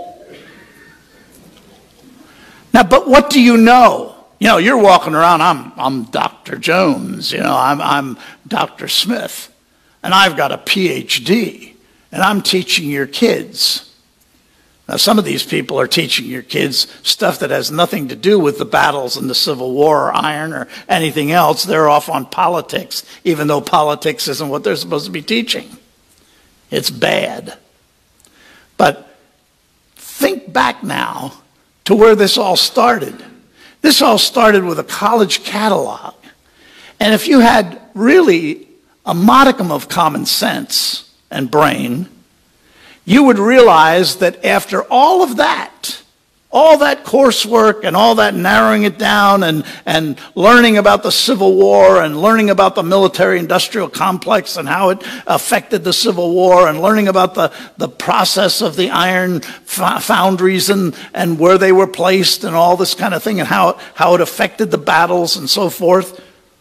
Speaker 1: Now, but what do you know? You know, you're walking around, I'm, I'm Doctor Jones, you know, I'm, I'm Doctor Smith, and I've got a P H D, and I'm teaching your kids. Now, some of these people are teaching your kids stuff that has nothing to do with the battles in the Civil War or iron or anything else. They're off on politics, even though politics isn't what they're supposed to be teaching. It's bad. But think back now to where this all started. This all started with a college catalog. And if you had really a modicum of common sense and brain, you would realize that after all of that, all that coursework and all that narrowing it down and, and learning about the Civil War and learning about the military-industrial complex and how it affected the Civil War and learning about the, the process of the iron foundries and, and where they were placed and all this kind of thing and how, how it affected the battles and so forth.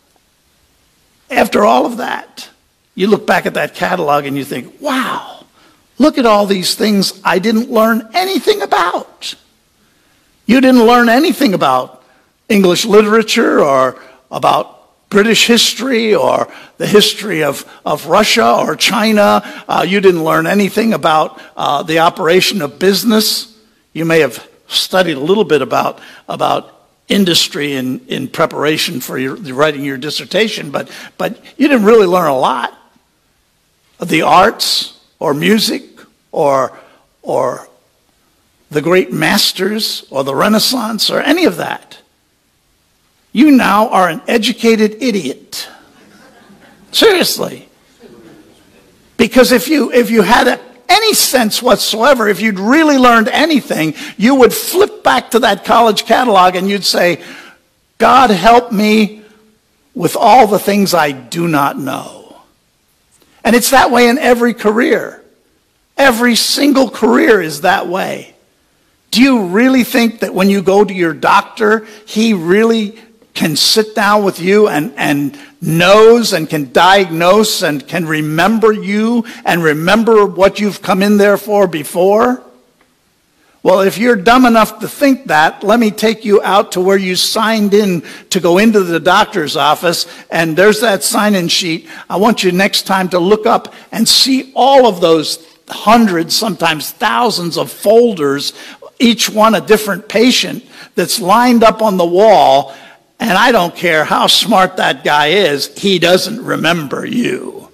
Speaker 1: After all of that, you look back at that catalog and you think, wow, look at all these things I didn't learn anything about. You didn't learn anything about English literature or about British history or the history of, of Russia or China. Uh, you didn't learn anything about uh, the operation of business. You may have studied a little bit about, about industry in, in preparation for your, writing your dissertation, but, but you didn't really learn a lot of the arts or music or, or the great masters or the Renaissance or any of that. You now are an educated idiot. Seriously. Because if you, if you had a, any sense whatsoever, if you'd really learned anything, you would flip back to that college catalog and you'd say, God help me with all the things I do not know. And it's that way in every career. Every single career is that way. Do you really think that when you go to your doctor, he really can sit down with you and, and knows and can diagnose and can remember you and remember what you've come in there for before? Well, if you're dumb enough to think that, let me take you out to where you signed in to go into the doctor's office, and there's that sign-in sheet. I want you next time to look up and see all of those hundreds, sometimes thousands of folders, each one a different patient that's lined up on the wall, and I don't care how smart that guy is, he doesn't remember you.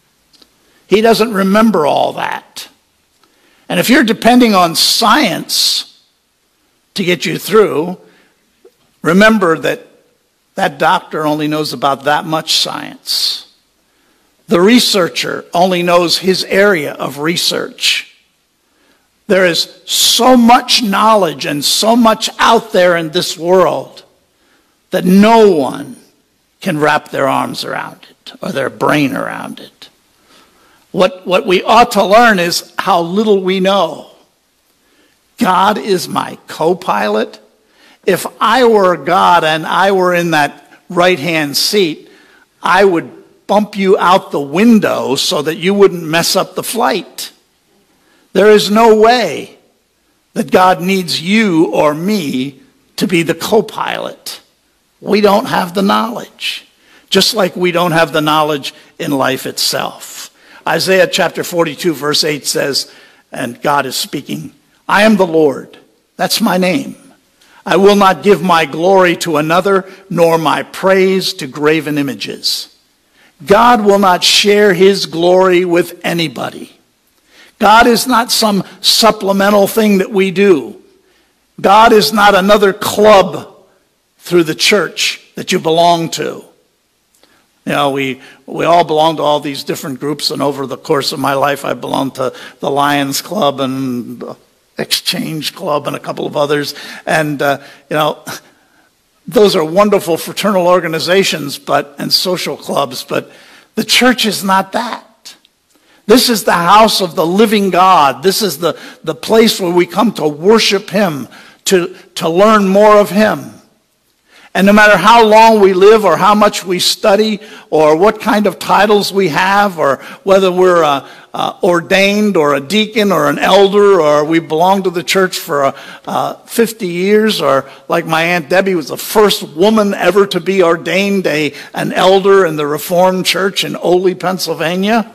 Speaker 1: He doesn't remember all that. And if you're depending on science to get you through, remember that that doctor only knows about that much science. The researcher only knows his area of research. There is so much knowledge and so much out there in this world that no one can wrap their arms around it or their brain around it. What, what we ought to learn is how little we know. God is my co-pilot. If I were God and I were in that right-hand seat, I would bump you out the window so that you wouldn't mess up the flight. There is no way that God needs you or me to be the co-pilot. We don't have the knowledge, just like we don't have the knowledge in life itself. Isaiah chapter forty-two verse eight says, and God is speaking, I am the Lord, that's my name. I will not give my glory to another, nor my praise to graven images. God will not share his glory with anybody. God is not some supplemental thing that we do. God is not another club through the church that you belong to. You know, we, we all belong to all these different groups, and over the course of my life, I belonged to the Lions Club and the Exchange Club and a couple of others. And, uh, you know, those are wonderful fraternal organizations but and social clubs, but the church is not that. This is the house of the living God. This is the, the place where we come to worship him, to, to learn more of him. And no matter how long we live or how much we study or what kind of titles we have or whether we're uh, uh, ordained or a deacon or an elder or we belong to the church for uh, uh, fifty years, or like my Aunt Debbie was the first woman ever to be ordained a, an elder in the Reformed Church in Oley, Pennsylvania.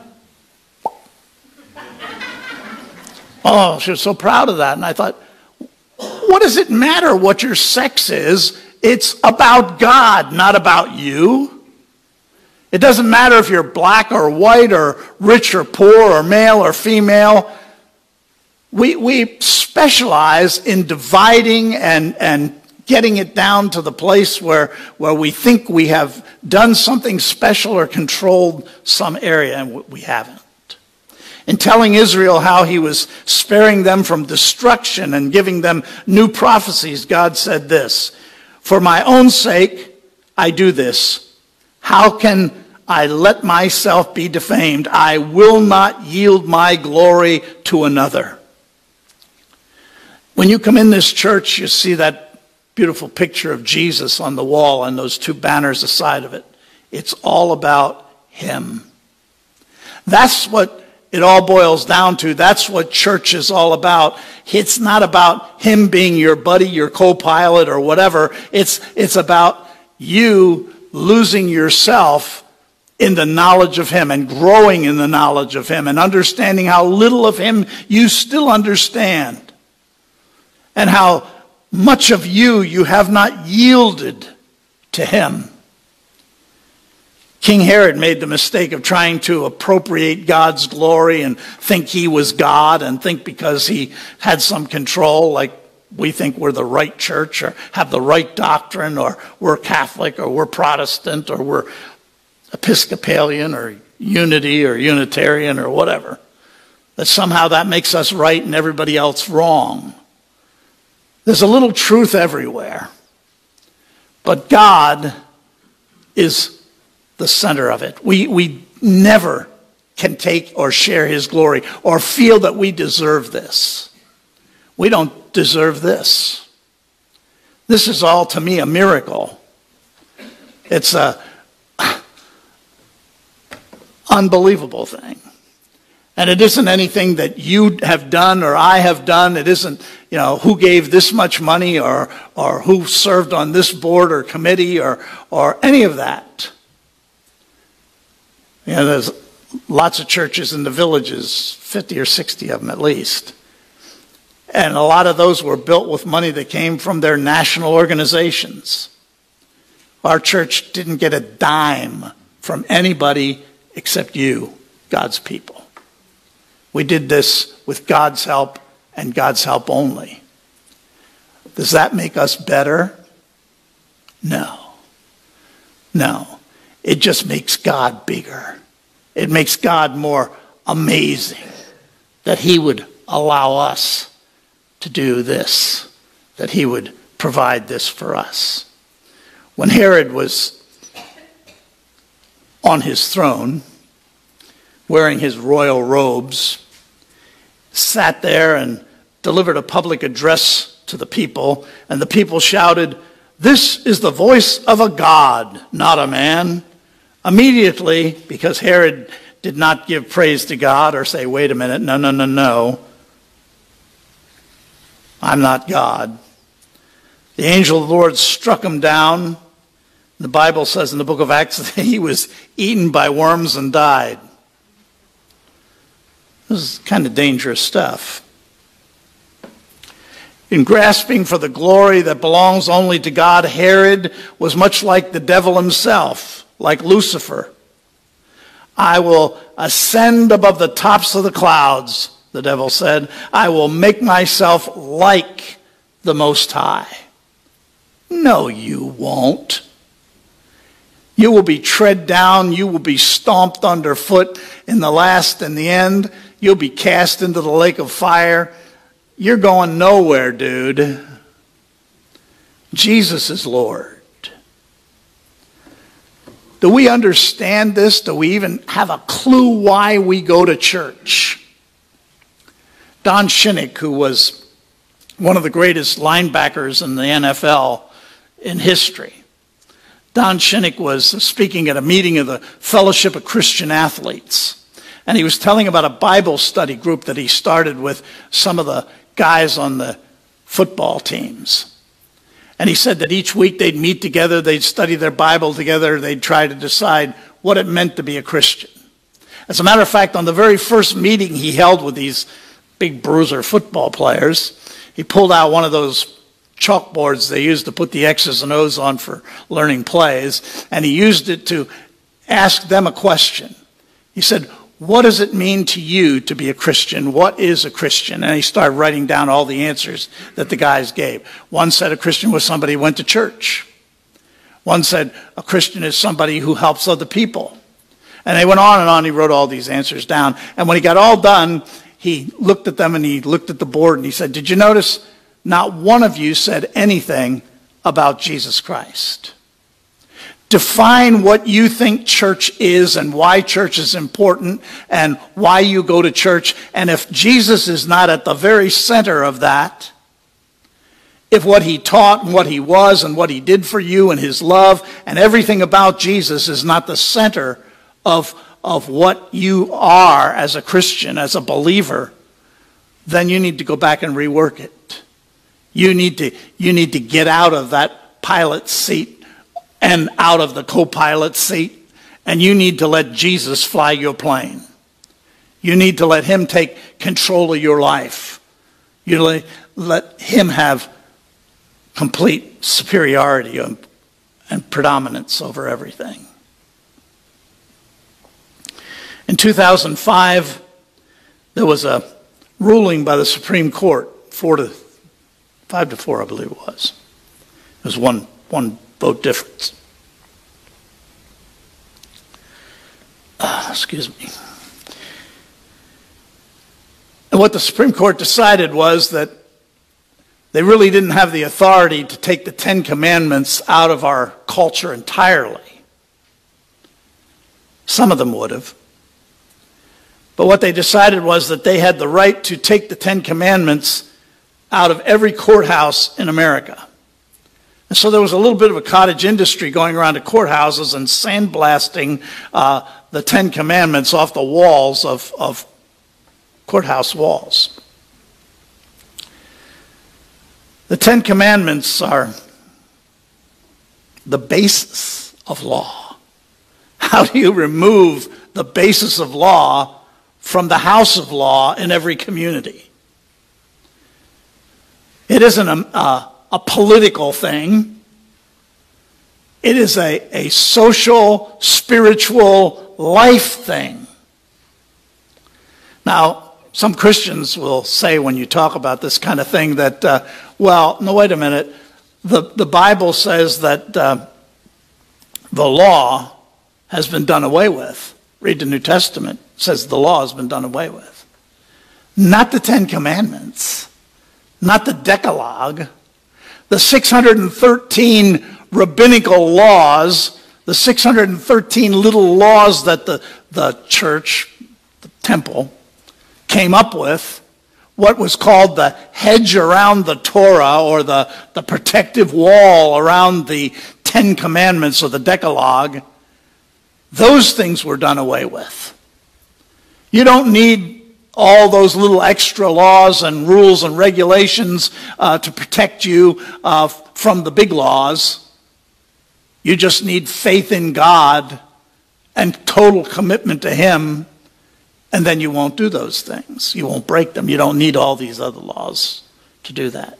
Speaker 1: Oh, she was so proud of that. And I thought, what does it matter what your sex is? It's about God, not about you. It doesn't matter if you're black or white or rich or poor or male or female. We, we specialize in dividing and, and getting it down to the place where, where we think we have done something special or controlled some area, and we haven't. In telling Israel how he was sparing them from destruction and giving them new prophecies, God said this, "For my own sake, I do this. How can I let myself be defamed? I will not yield my glory to another." When you come in this church, you see that beautiful picture of Jesus on the wall and those two banners aside of it. It's all about him. That's what it all boils down to. That's what church is all about. It's not about him being your buddy, your co-pilot, or whatever. It's, it's about you losing yourself in the knowledge of him and growing in the knowledge of him and understanding how little of him you still understand and how much of you you have not yielded to him. King Herod made the mistake of trying to appropriate God's glory and think he was God and think because he had some control, like we think we're the right church or have the right doctrine or we're Catholic or we're Protestant or we're Episcopalian or Unity or Unitarian or whatever, that somehow that makes us right and everybody else wrong. There's a little truth everywhere, but God is the center of it. We, we never can take or share his glory or feel that we deserve this. We don't deserve this. This is all, to me, a miracle. It's a unbelievable thing. And it isn't anything that you have done or I have done. It isn't, you know, who gave this much money or, or who served on this board or committee or, or any of that. You know, there's lots of churches in the villages, fifty or sixty of them at least. And a lot of those were built with money that came from their national organizations. Our church didn't get a dime from anybody except you, God's people. We did this with God's help and God's help only. Does that make us better? No. No. It just makes God bigger. It makes God more amazing that he would allow us to do this, that he would provide this for us. When Herod was on his throne, wearing his royal robes, sat there and delivered a public address to the people, and the people shouted, "This is the voice of a God, not a man." Immediately, because Herod did not give praise to God or say, wait a minute, no, no, no, no, I'm not God. The angel of the Lord struck him down. The Bible says in the book of Acts that he was eaten by worms and died. This is kind of dangerous stuff. In grasping for the glory that belongs only to God, Herod was much like the devil himself. Like Lucifer. I will ascend above the tops of the clouds, the devil said. I will make myself like the Most High. No, you won't. You will be tread down. You will be stomped underfoot in the last and the end. You'll be cast into the lake of fire. You're going nowhere, dude. Jesus is Lord. Do we understand this? Do we even have a clue why we go to church? Don Shinnick, who was one of the greatest linebackers in the N F L in history, Don Shinnick was speaking at a meeting of the Fellowship of Christian Athletes. And he was telling about a Bible study group that he started with some of the guys on the football teams. And he said that each week they'd meet together, they'd study their Bible together, they'd try to decide what it meant to be a Christian. As a matter of fact, on the very first meeting he held with these big bruiser football players, he pulled out one of those chalkboards they used to put the X's and O's on for learning plays, and he used it to ask them a question. He said, what does it mean to you to be a Christian? What is a Christian? And he started writing down all the answers that the guys gave. One said a Christian was somebody who went to church. One said a Christian is somebody who helps other people. And they went on and on. He wrote all these answers down. And when he got all done, he looked at them and he looked at the board and he said, did you notice not one of you said anything about Jesus Christ? Define what you think church is and why church is important and why you go to church. And if Jesus is not at the very center of that, if what he taught and what he was and what he did for you and his love and everything about Jesus is not the center of, of what you are as a Christian, as a believer, then you need to go back and rework it. You need to, you need to get out of that pilot seat and out of the co-pilot seat, and you need to let Jesus fly your plane. You need to let him take control of your life. You let, let him have complete superiority and, and predominance over everything. In two thousand five, there was a ruling by the Supreme Court, four to five to four, I believe it was. It was one one vote difference. Uh, excuse me. And what the Supreme Court decided was that they really didn't have the authority to take the Ten Commandments out of our culture entirely. Some of them would have. But what they decided was that they had the right to take the Ten Commandments out of every courthouse in America. And so there was a little bit of a cottage industry going around to courthouses and sandblasting uh, the Ten Commandments off the walls of, of courthouse walls. The Ten Commandments are the basis of law. How do you remove the basis of law from the house of law in every community? It isn't a, a, a political thing. It is a, a social, spiritual life thing. Now, some Christians will say when you talk about this kind of thing that, uh, well, no, wait a minute. The, the Bible says that uh, the law has been done away with. Read the New Testament. It says the law has been done away with. Not the Ten Commandments. Not the Decalogue. The six hundred thirteen rabbinical laws, the six hundred thirteen little laws that the, the church, the temple, came up with, what was called the hedge around the Torah, or the, the protective wall around the Ten Commandments or the Decalogue, those things were done away with. You don't need all those little extra laws and rules and regulations uh, to protect you uh, from the big laws. You just need faith in God and total commitment to him, and then you won't do those things. You won't break them. You don't need all these other laws to do that.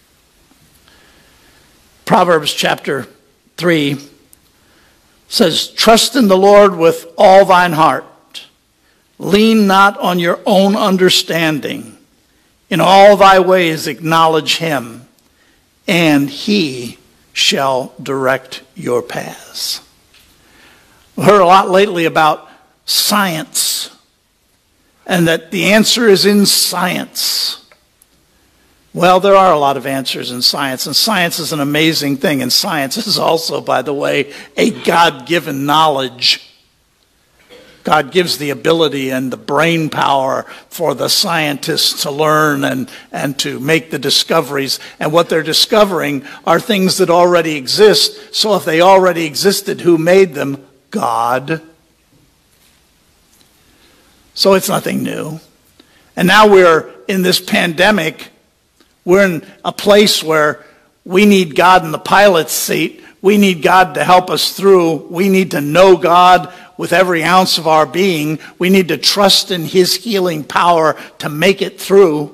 Speaker 1: Proverbs chapter three says, trust in the Lord with all thine heart. Lean not on your own understanding. In all thy ways acknowledge him, and he shall direct your paths. We've heard a lot lately about science, and that the answer is in science. Well, there are a lot of answers in science, and science is an amazing thing, and science is also, by the way, a God-given knowledge. God gives the ability and the brain power for the scientists to learn and, and to make the discoveries. And what they're discovering are things that already exist. So if they already existed, who made them? God. So it's nothing new. And now we're in this pandemic. We're in a place where we need God in the pilot's seat. We need God to help us through. We need to know God with every ounce of our being. We need to trust in his healing power to make it through.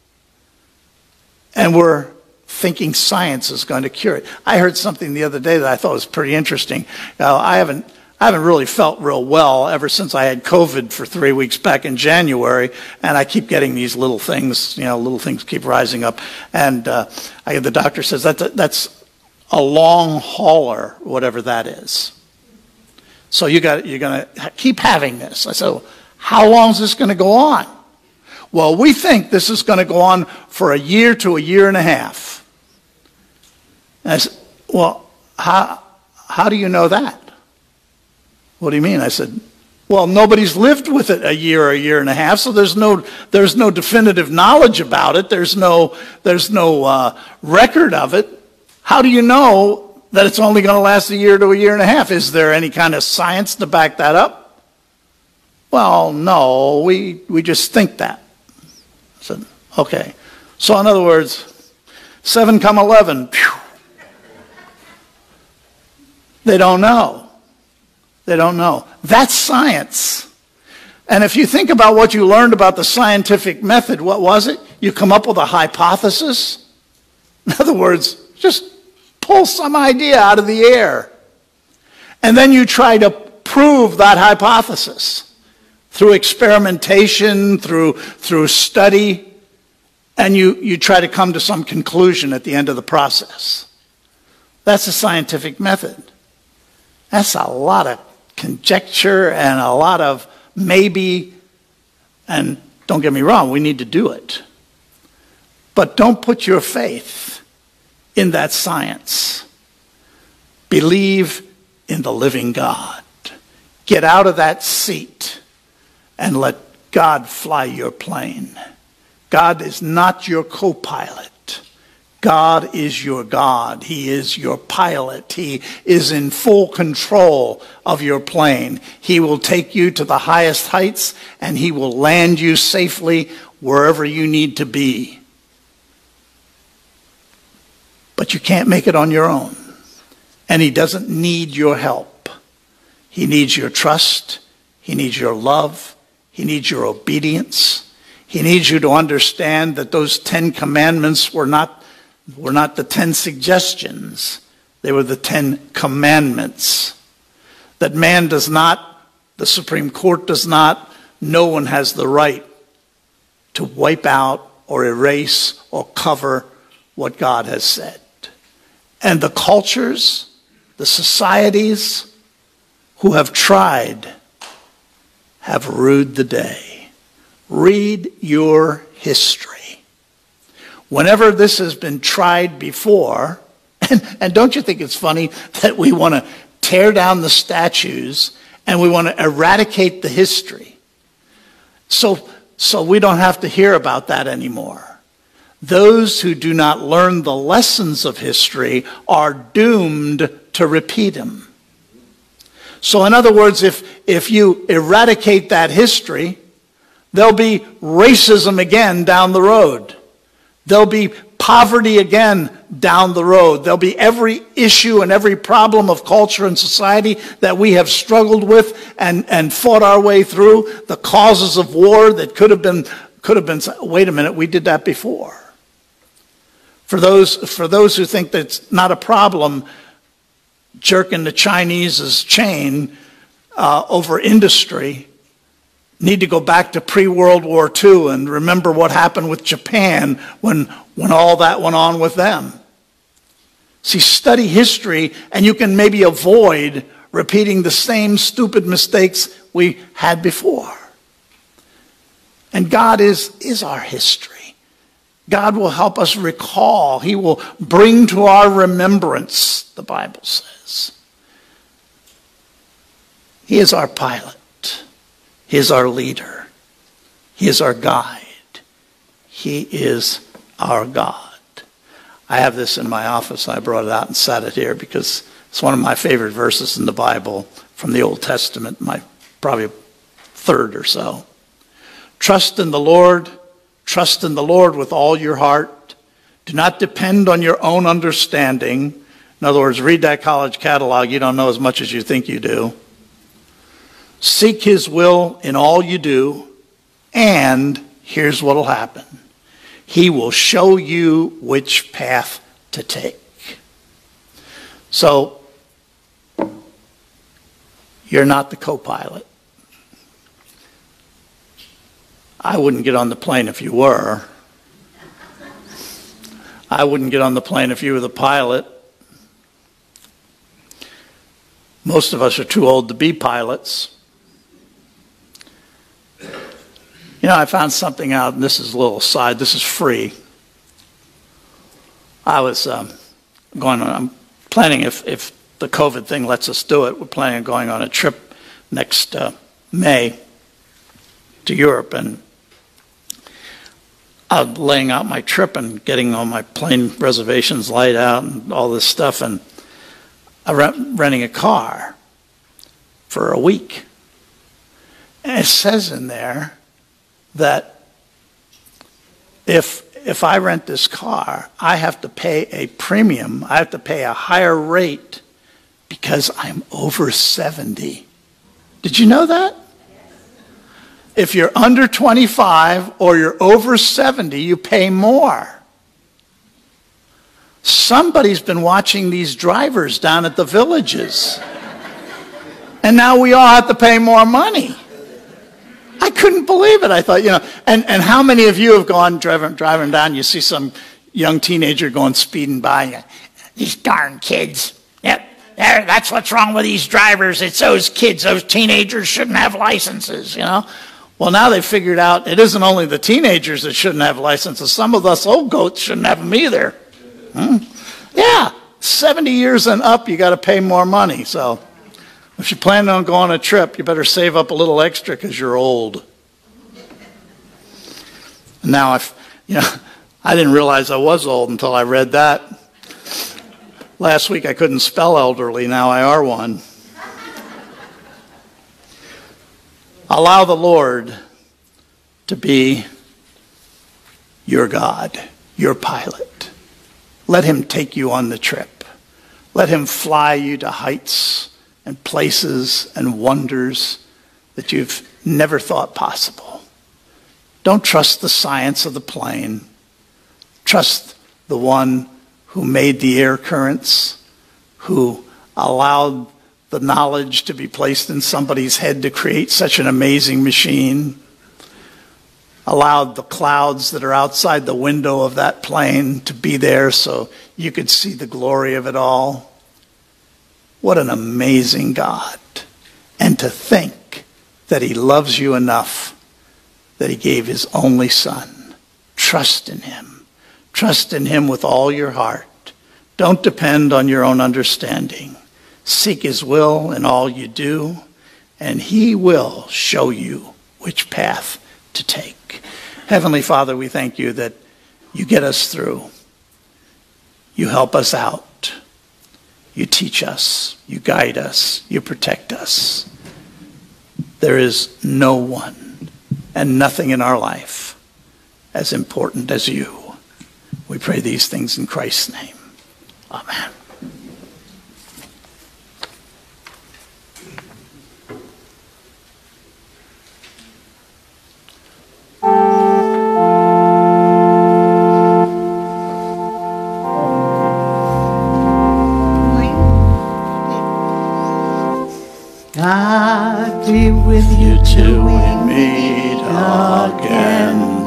Speaker 1: And we're thinking science is going to cure it. I heard something the other day that I thought was pretty interesting. Uh, I haven't I haven't really felt real well ever since I had COVID for three weeks back in January, and I keep getting these little things, you know, little things keep rising up. And uh, I, the doctor says that's a, that's a long hauler, whatever that is. So you got you're going to keep having this. I said, well, how long is this going to go on? Well, we think this is going to go on for a year to a year and a half. And I said, well, how how do you know that? What do you mean? I said, well, nobody's lived with it a year or a year and a half, so there's no there's no definitive knowledge about it. There's no there's no uh, record of it. How do you know that it's only going to last a year to a year and a half? Is there any kind of science to back that up? Well, no, we we just think that. I said, okay. So in other words, seven come eleven. Phew. They don't know. They don't know. That's science. And if you think about what you learned about the scientific method, what was it? You come up with a hypothesis. In other words, just pull some idea out of the air. And then you try to prove that hypothesis through experimentation, through, through study, and you, you try to come to some conclusion at the end of the process. That's the scientific method. That's a lot of conjecture and a lot of maybe, and don't get me wrong, we need to do it. But don't put your faith in that science. Believe in the living God. Get out of that seat and let God fly your plane. God is not your co-pilot. God is your God. He is your pilot. He is in full control of your plane. He will take you to the highest heights, and he will land you safely wherever you need to be. But you can't make it on your own. And he doesn't need your help. He needs your trust. He needs your love. He needs your obedience. He needs you to understand that those Ten Commandments were not were not the ten suggestions. They were the Ten Commandments. That man does not, the Supreme Court does not, no one has the right to wipe out or erase or cover what God has said. And the cultures, the societies who have tried have rued the day. Read your history. Whenever this has been tried before, and, and don't you think it's funny that we want to tear down the statues and we want to eradicate the history? So, so we don't have to hear about that anymore. Those who do not learn the lessons of history are doomed to repeat them. So in other words, if, if you eradicate that history, there'll be racism again down the road. There'll be poverty again down the road. There'll be every issue and every problem of culture and society that we have struggled with and, and fought our way through. The causes of war that could have been, could have been, wait a minute, we did that before. For those, for those who think that's not a problem, jerking the Chinese's chain uh, over industry, need to go back to pre-World War Two and remember what happened with Japan when, when all that went on with them. See, study history and you can maybe avoid repeating the same stupid mistakes we had before. And God is, is our history. God will help us recall. He will bring to our remembrance, the Bible says. He is our pilot. He is our leader. He is our guide. He is our God. I have this in my office. I brought it out and sat it here because it's one of my favorite verses in the Bible from the Old Testament, my probably third or so. Trust in the Lord. Trust in the Lord with all your heart. Do not depend on your own understanding. In other words, read that college catalog. You don't know as much as you think you do. Seek his will in all you do. And here's what will happen. He will show you which path to take. So, you're not the co-pilot. I wouldn't get on the plane if you were. I wouldn't get on the plane if you were the pilot. Most of us are too old to be pilots. You know, I found something out, and this is a little aside. This is free. I was um, going on, I'm planning, if, if the COVID thing lets us do it, we're planning on going on a trip next uh, May to Europe. And I'm laying out my trip and getting all my plane reservations laid out and all this stuff. And I'm rent, renting a car for a week. And it says in there that if if I rent this car, I have to pay a premium. I have to pay a higher rate because I'm over seventy. Did you know that? If you're under twenty-five or you're over seventy, you pay more. Somebody's been watching these drivers down at the villages. And now we all have to pay more money. I couldn't believe it. I thought, you know, and, and how many of you have gone driving, driving down, you see some young teenager going speeding by, these darn kids. Yep, there, that's what's wrong with these drivers. It's those kids, those teenagers shouldn't have licenses, you know. Well, now they've figured out it isn't only the teenagers that shouldn't have licenses. Some of us old goats shouldn't have them either. Hmm? Yeah, seventy years and up, you got to pay more money, so if you're planning on going on a trip, you better save up a little extra because you're old. Now, if you know, I didn't realize I was old until I read that. Last week I couldn't spell elderly, now I are one. Allow the Lord to be your God, your pilot. Let him take you on the trip. Let him fly you to heights and places and wonders that you've never thought possible. Don't trust the science of the plane. Trust the one who made the air currents, who allowed the knowledge to be placed in somebody's head to create such an amazing machine, allowed the clouds that are outside the window of that plane to be there so you could see the glory of it all. What an amazing God. And to think that he loves you enough that he gave his only son. Trust in him. Trust in him with all your heart. Don't depend on your own understanding. Seek his will in all you do, and he will show you which path to take. Heavenly Father, we thank you that you get us through. You help us out. You teach us, you guide us, you protect us. There is no one and nothing in our life as important as you. We pray these things in Christ's name. Amen.
Speaker 4: God be with you till we meet again.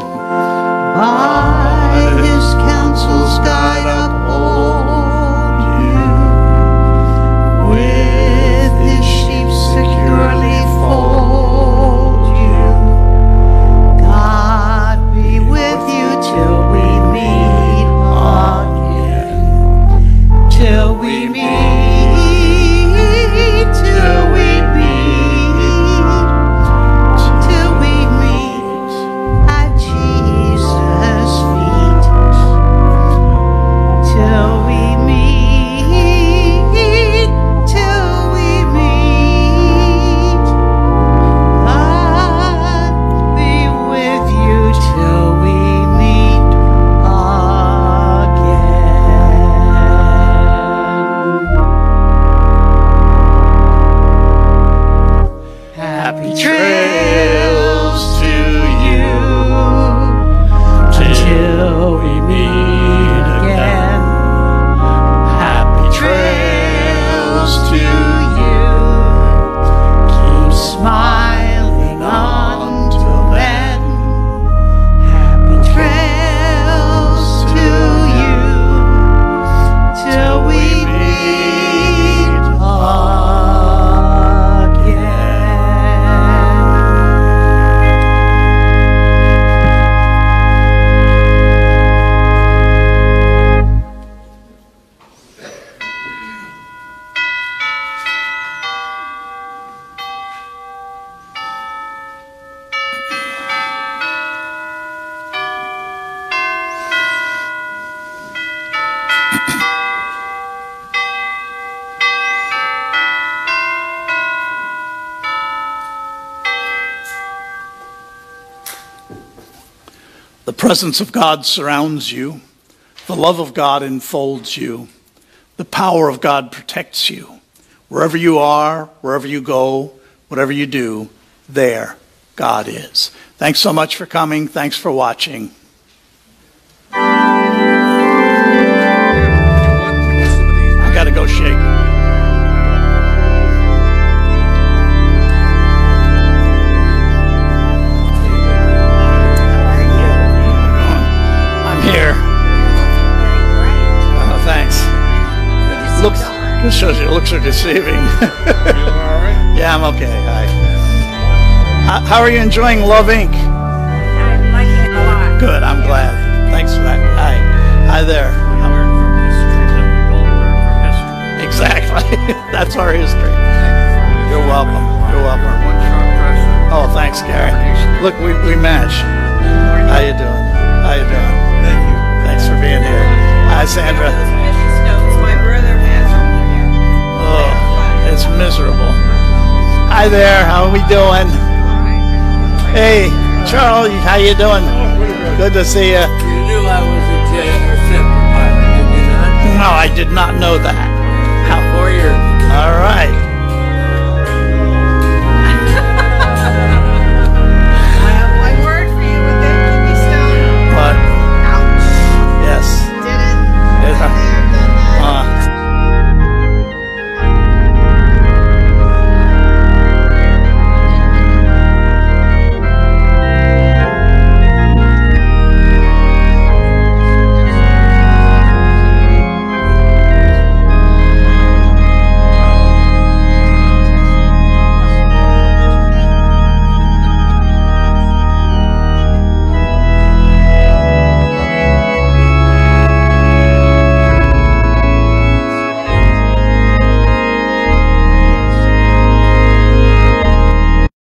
Speaker 4: By his counsel's guide uphold you. With his sheep securely fold you. God be with you till we meet again. Till we meet. Till we meet.
Speaker 1: trails to you
Speaker 4: Till we meet again.
Speaker 1: happy trails to you.
Speaker 4: Keep smiling until then. Happy trails to you till we meet again.
Speaker 1: The presence of God surrounds you. The love of God enfolds you. The power of God protects you. Wherever you are, wherever you go, whatever you do, there God is. Thanks so much for coming. Thanks for watching. I got to go shake. Here. Oh, thanks. Looks, this shows you looks are deceiving. Yeah, I'm okay. Hi. How, how are you enjoying Love Incorporated?
Speaker 3: I'm liking it a lot.
Speaker 1: Good, I'm glad. Thanks for that. Hi. Hi there. Exactly. That's our history. You're welcome. You're welcome. Oh, thanks, Gary. Look, we, we match. How you doing? How you doing? Thank you. Thanks for being here. Hi, Sandra.
Speaker 3: My brother has them here.
Speaker 1: Oh, it's miserable. Hi there. How are we doing? Hey, Charlie. How you doing? Good to see you.
Speaker 6: You knew I was a J or Semper pilot, did you not?
Speaker 1: No, I did not know that.
Speaker 6: How? Four years.
Speaker 1: All right.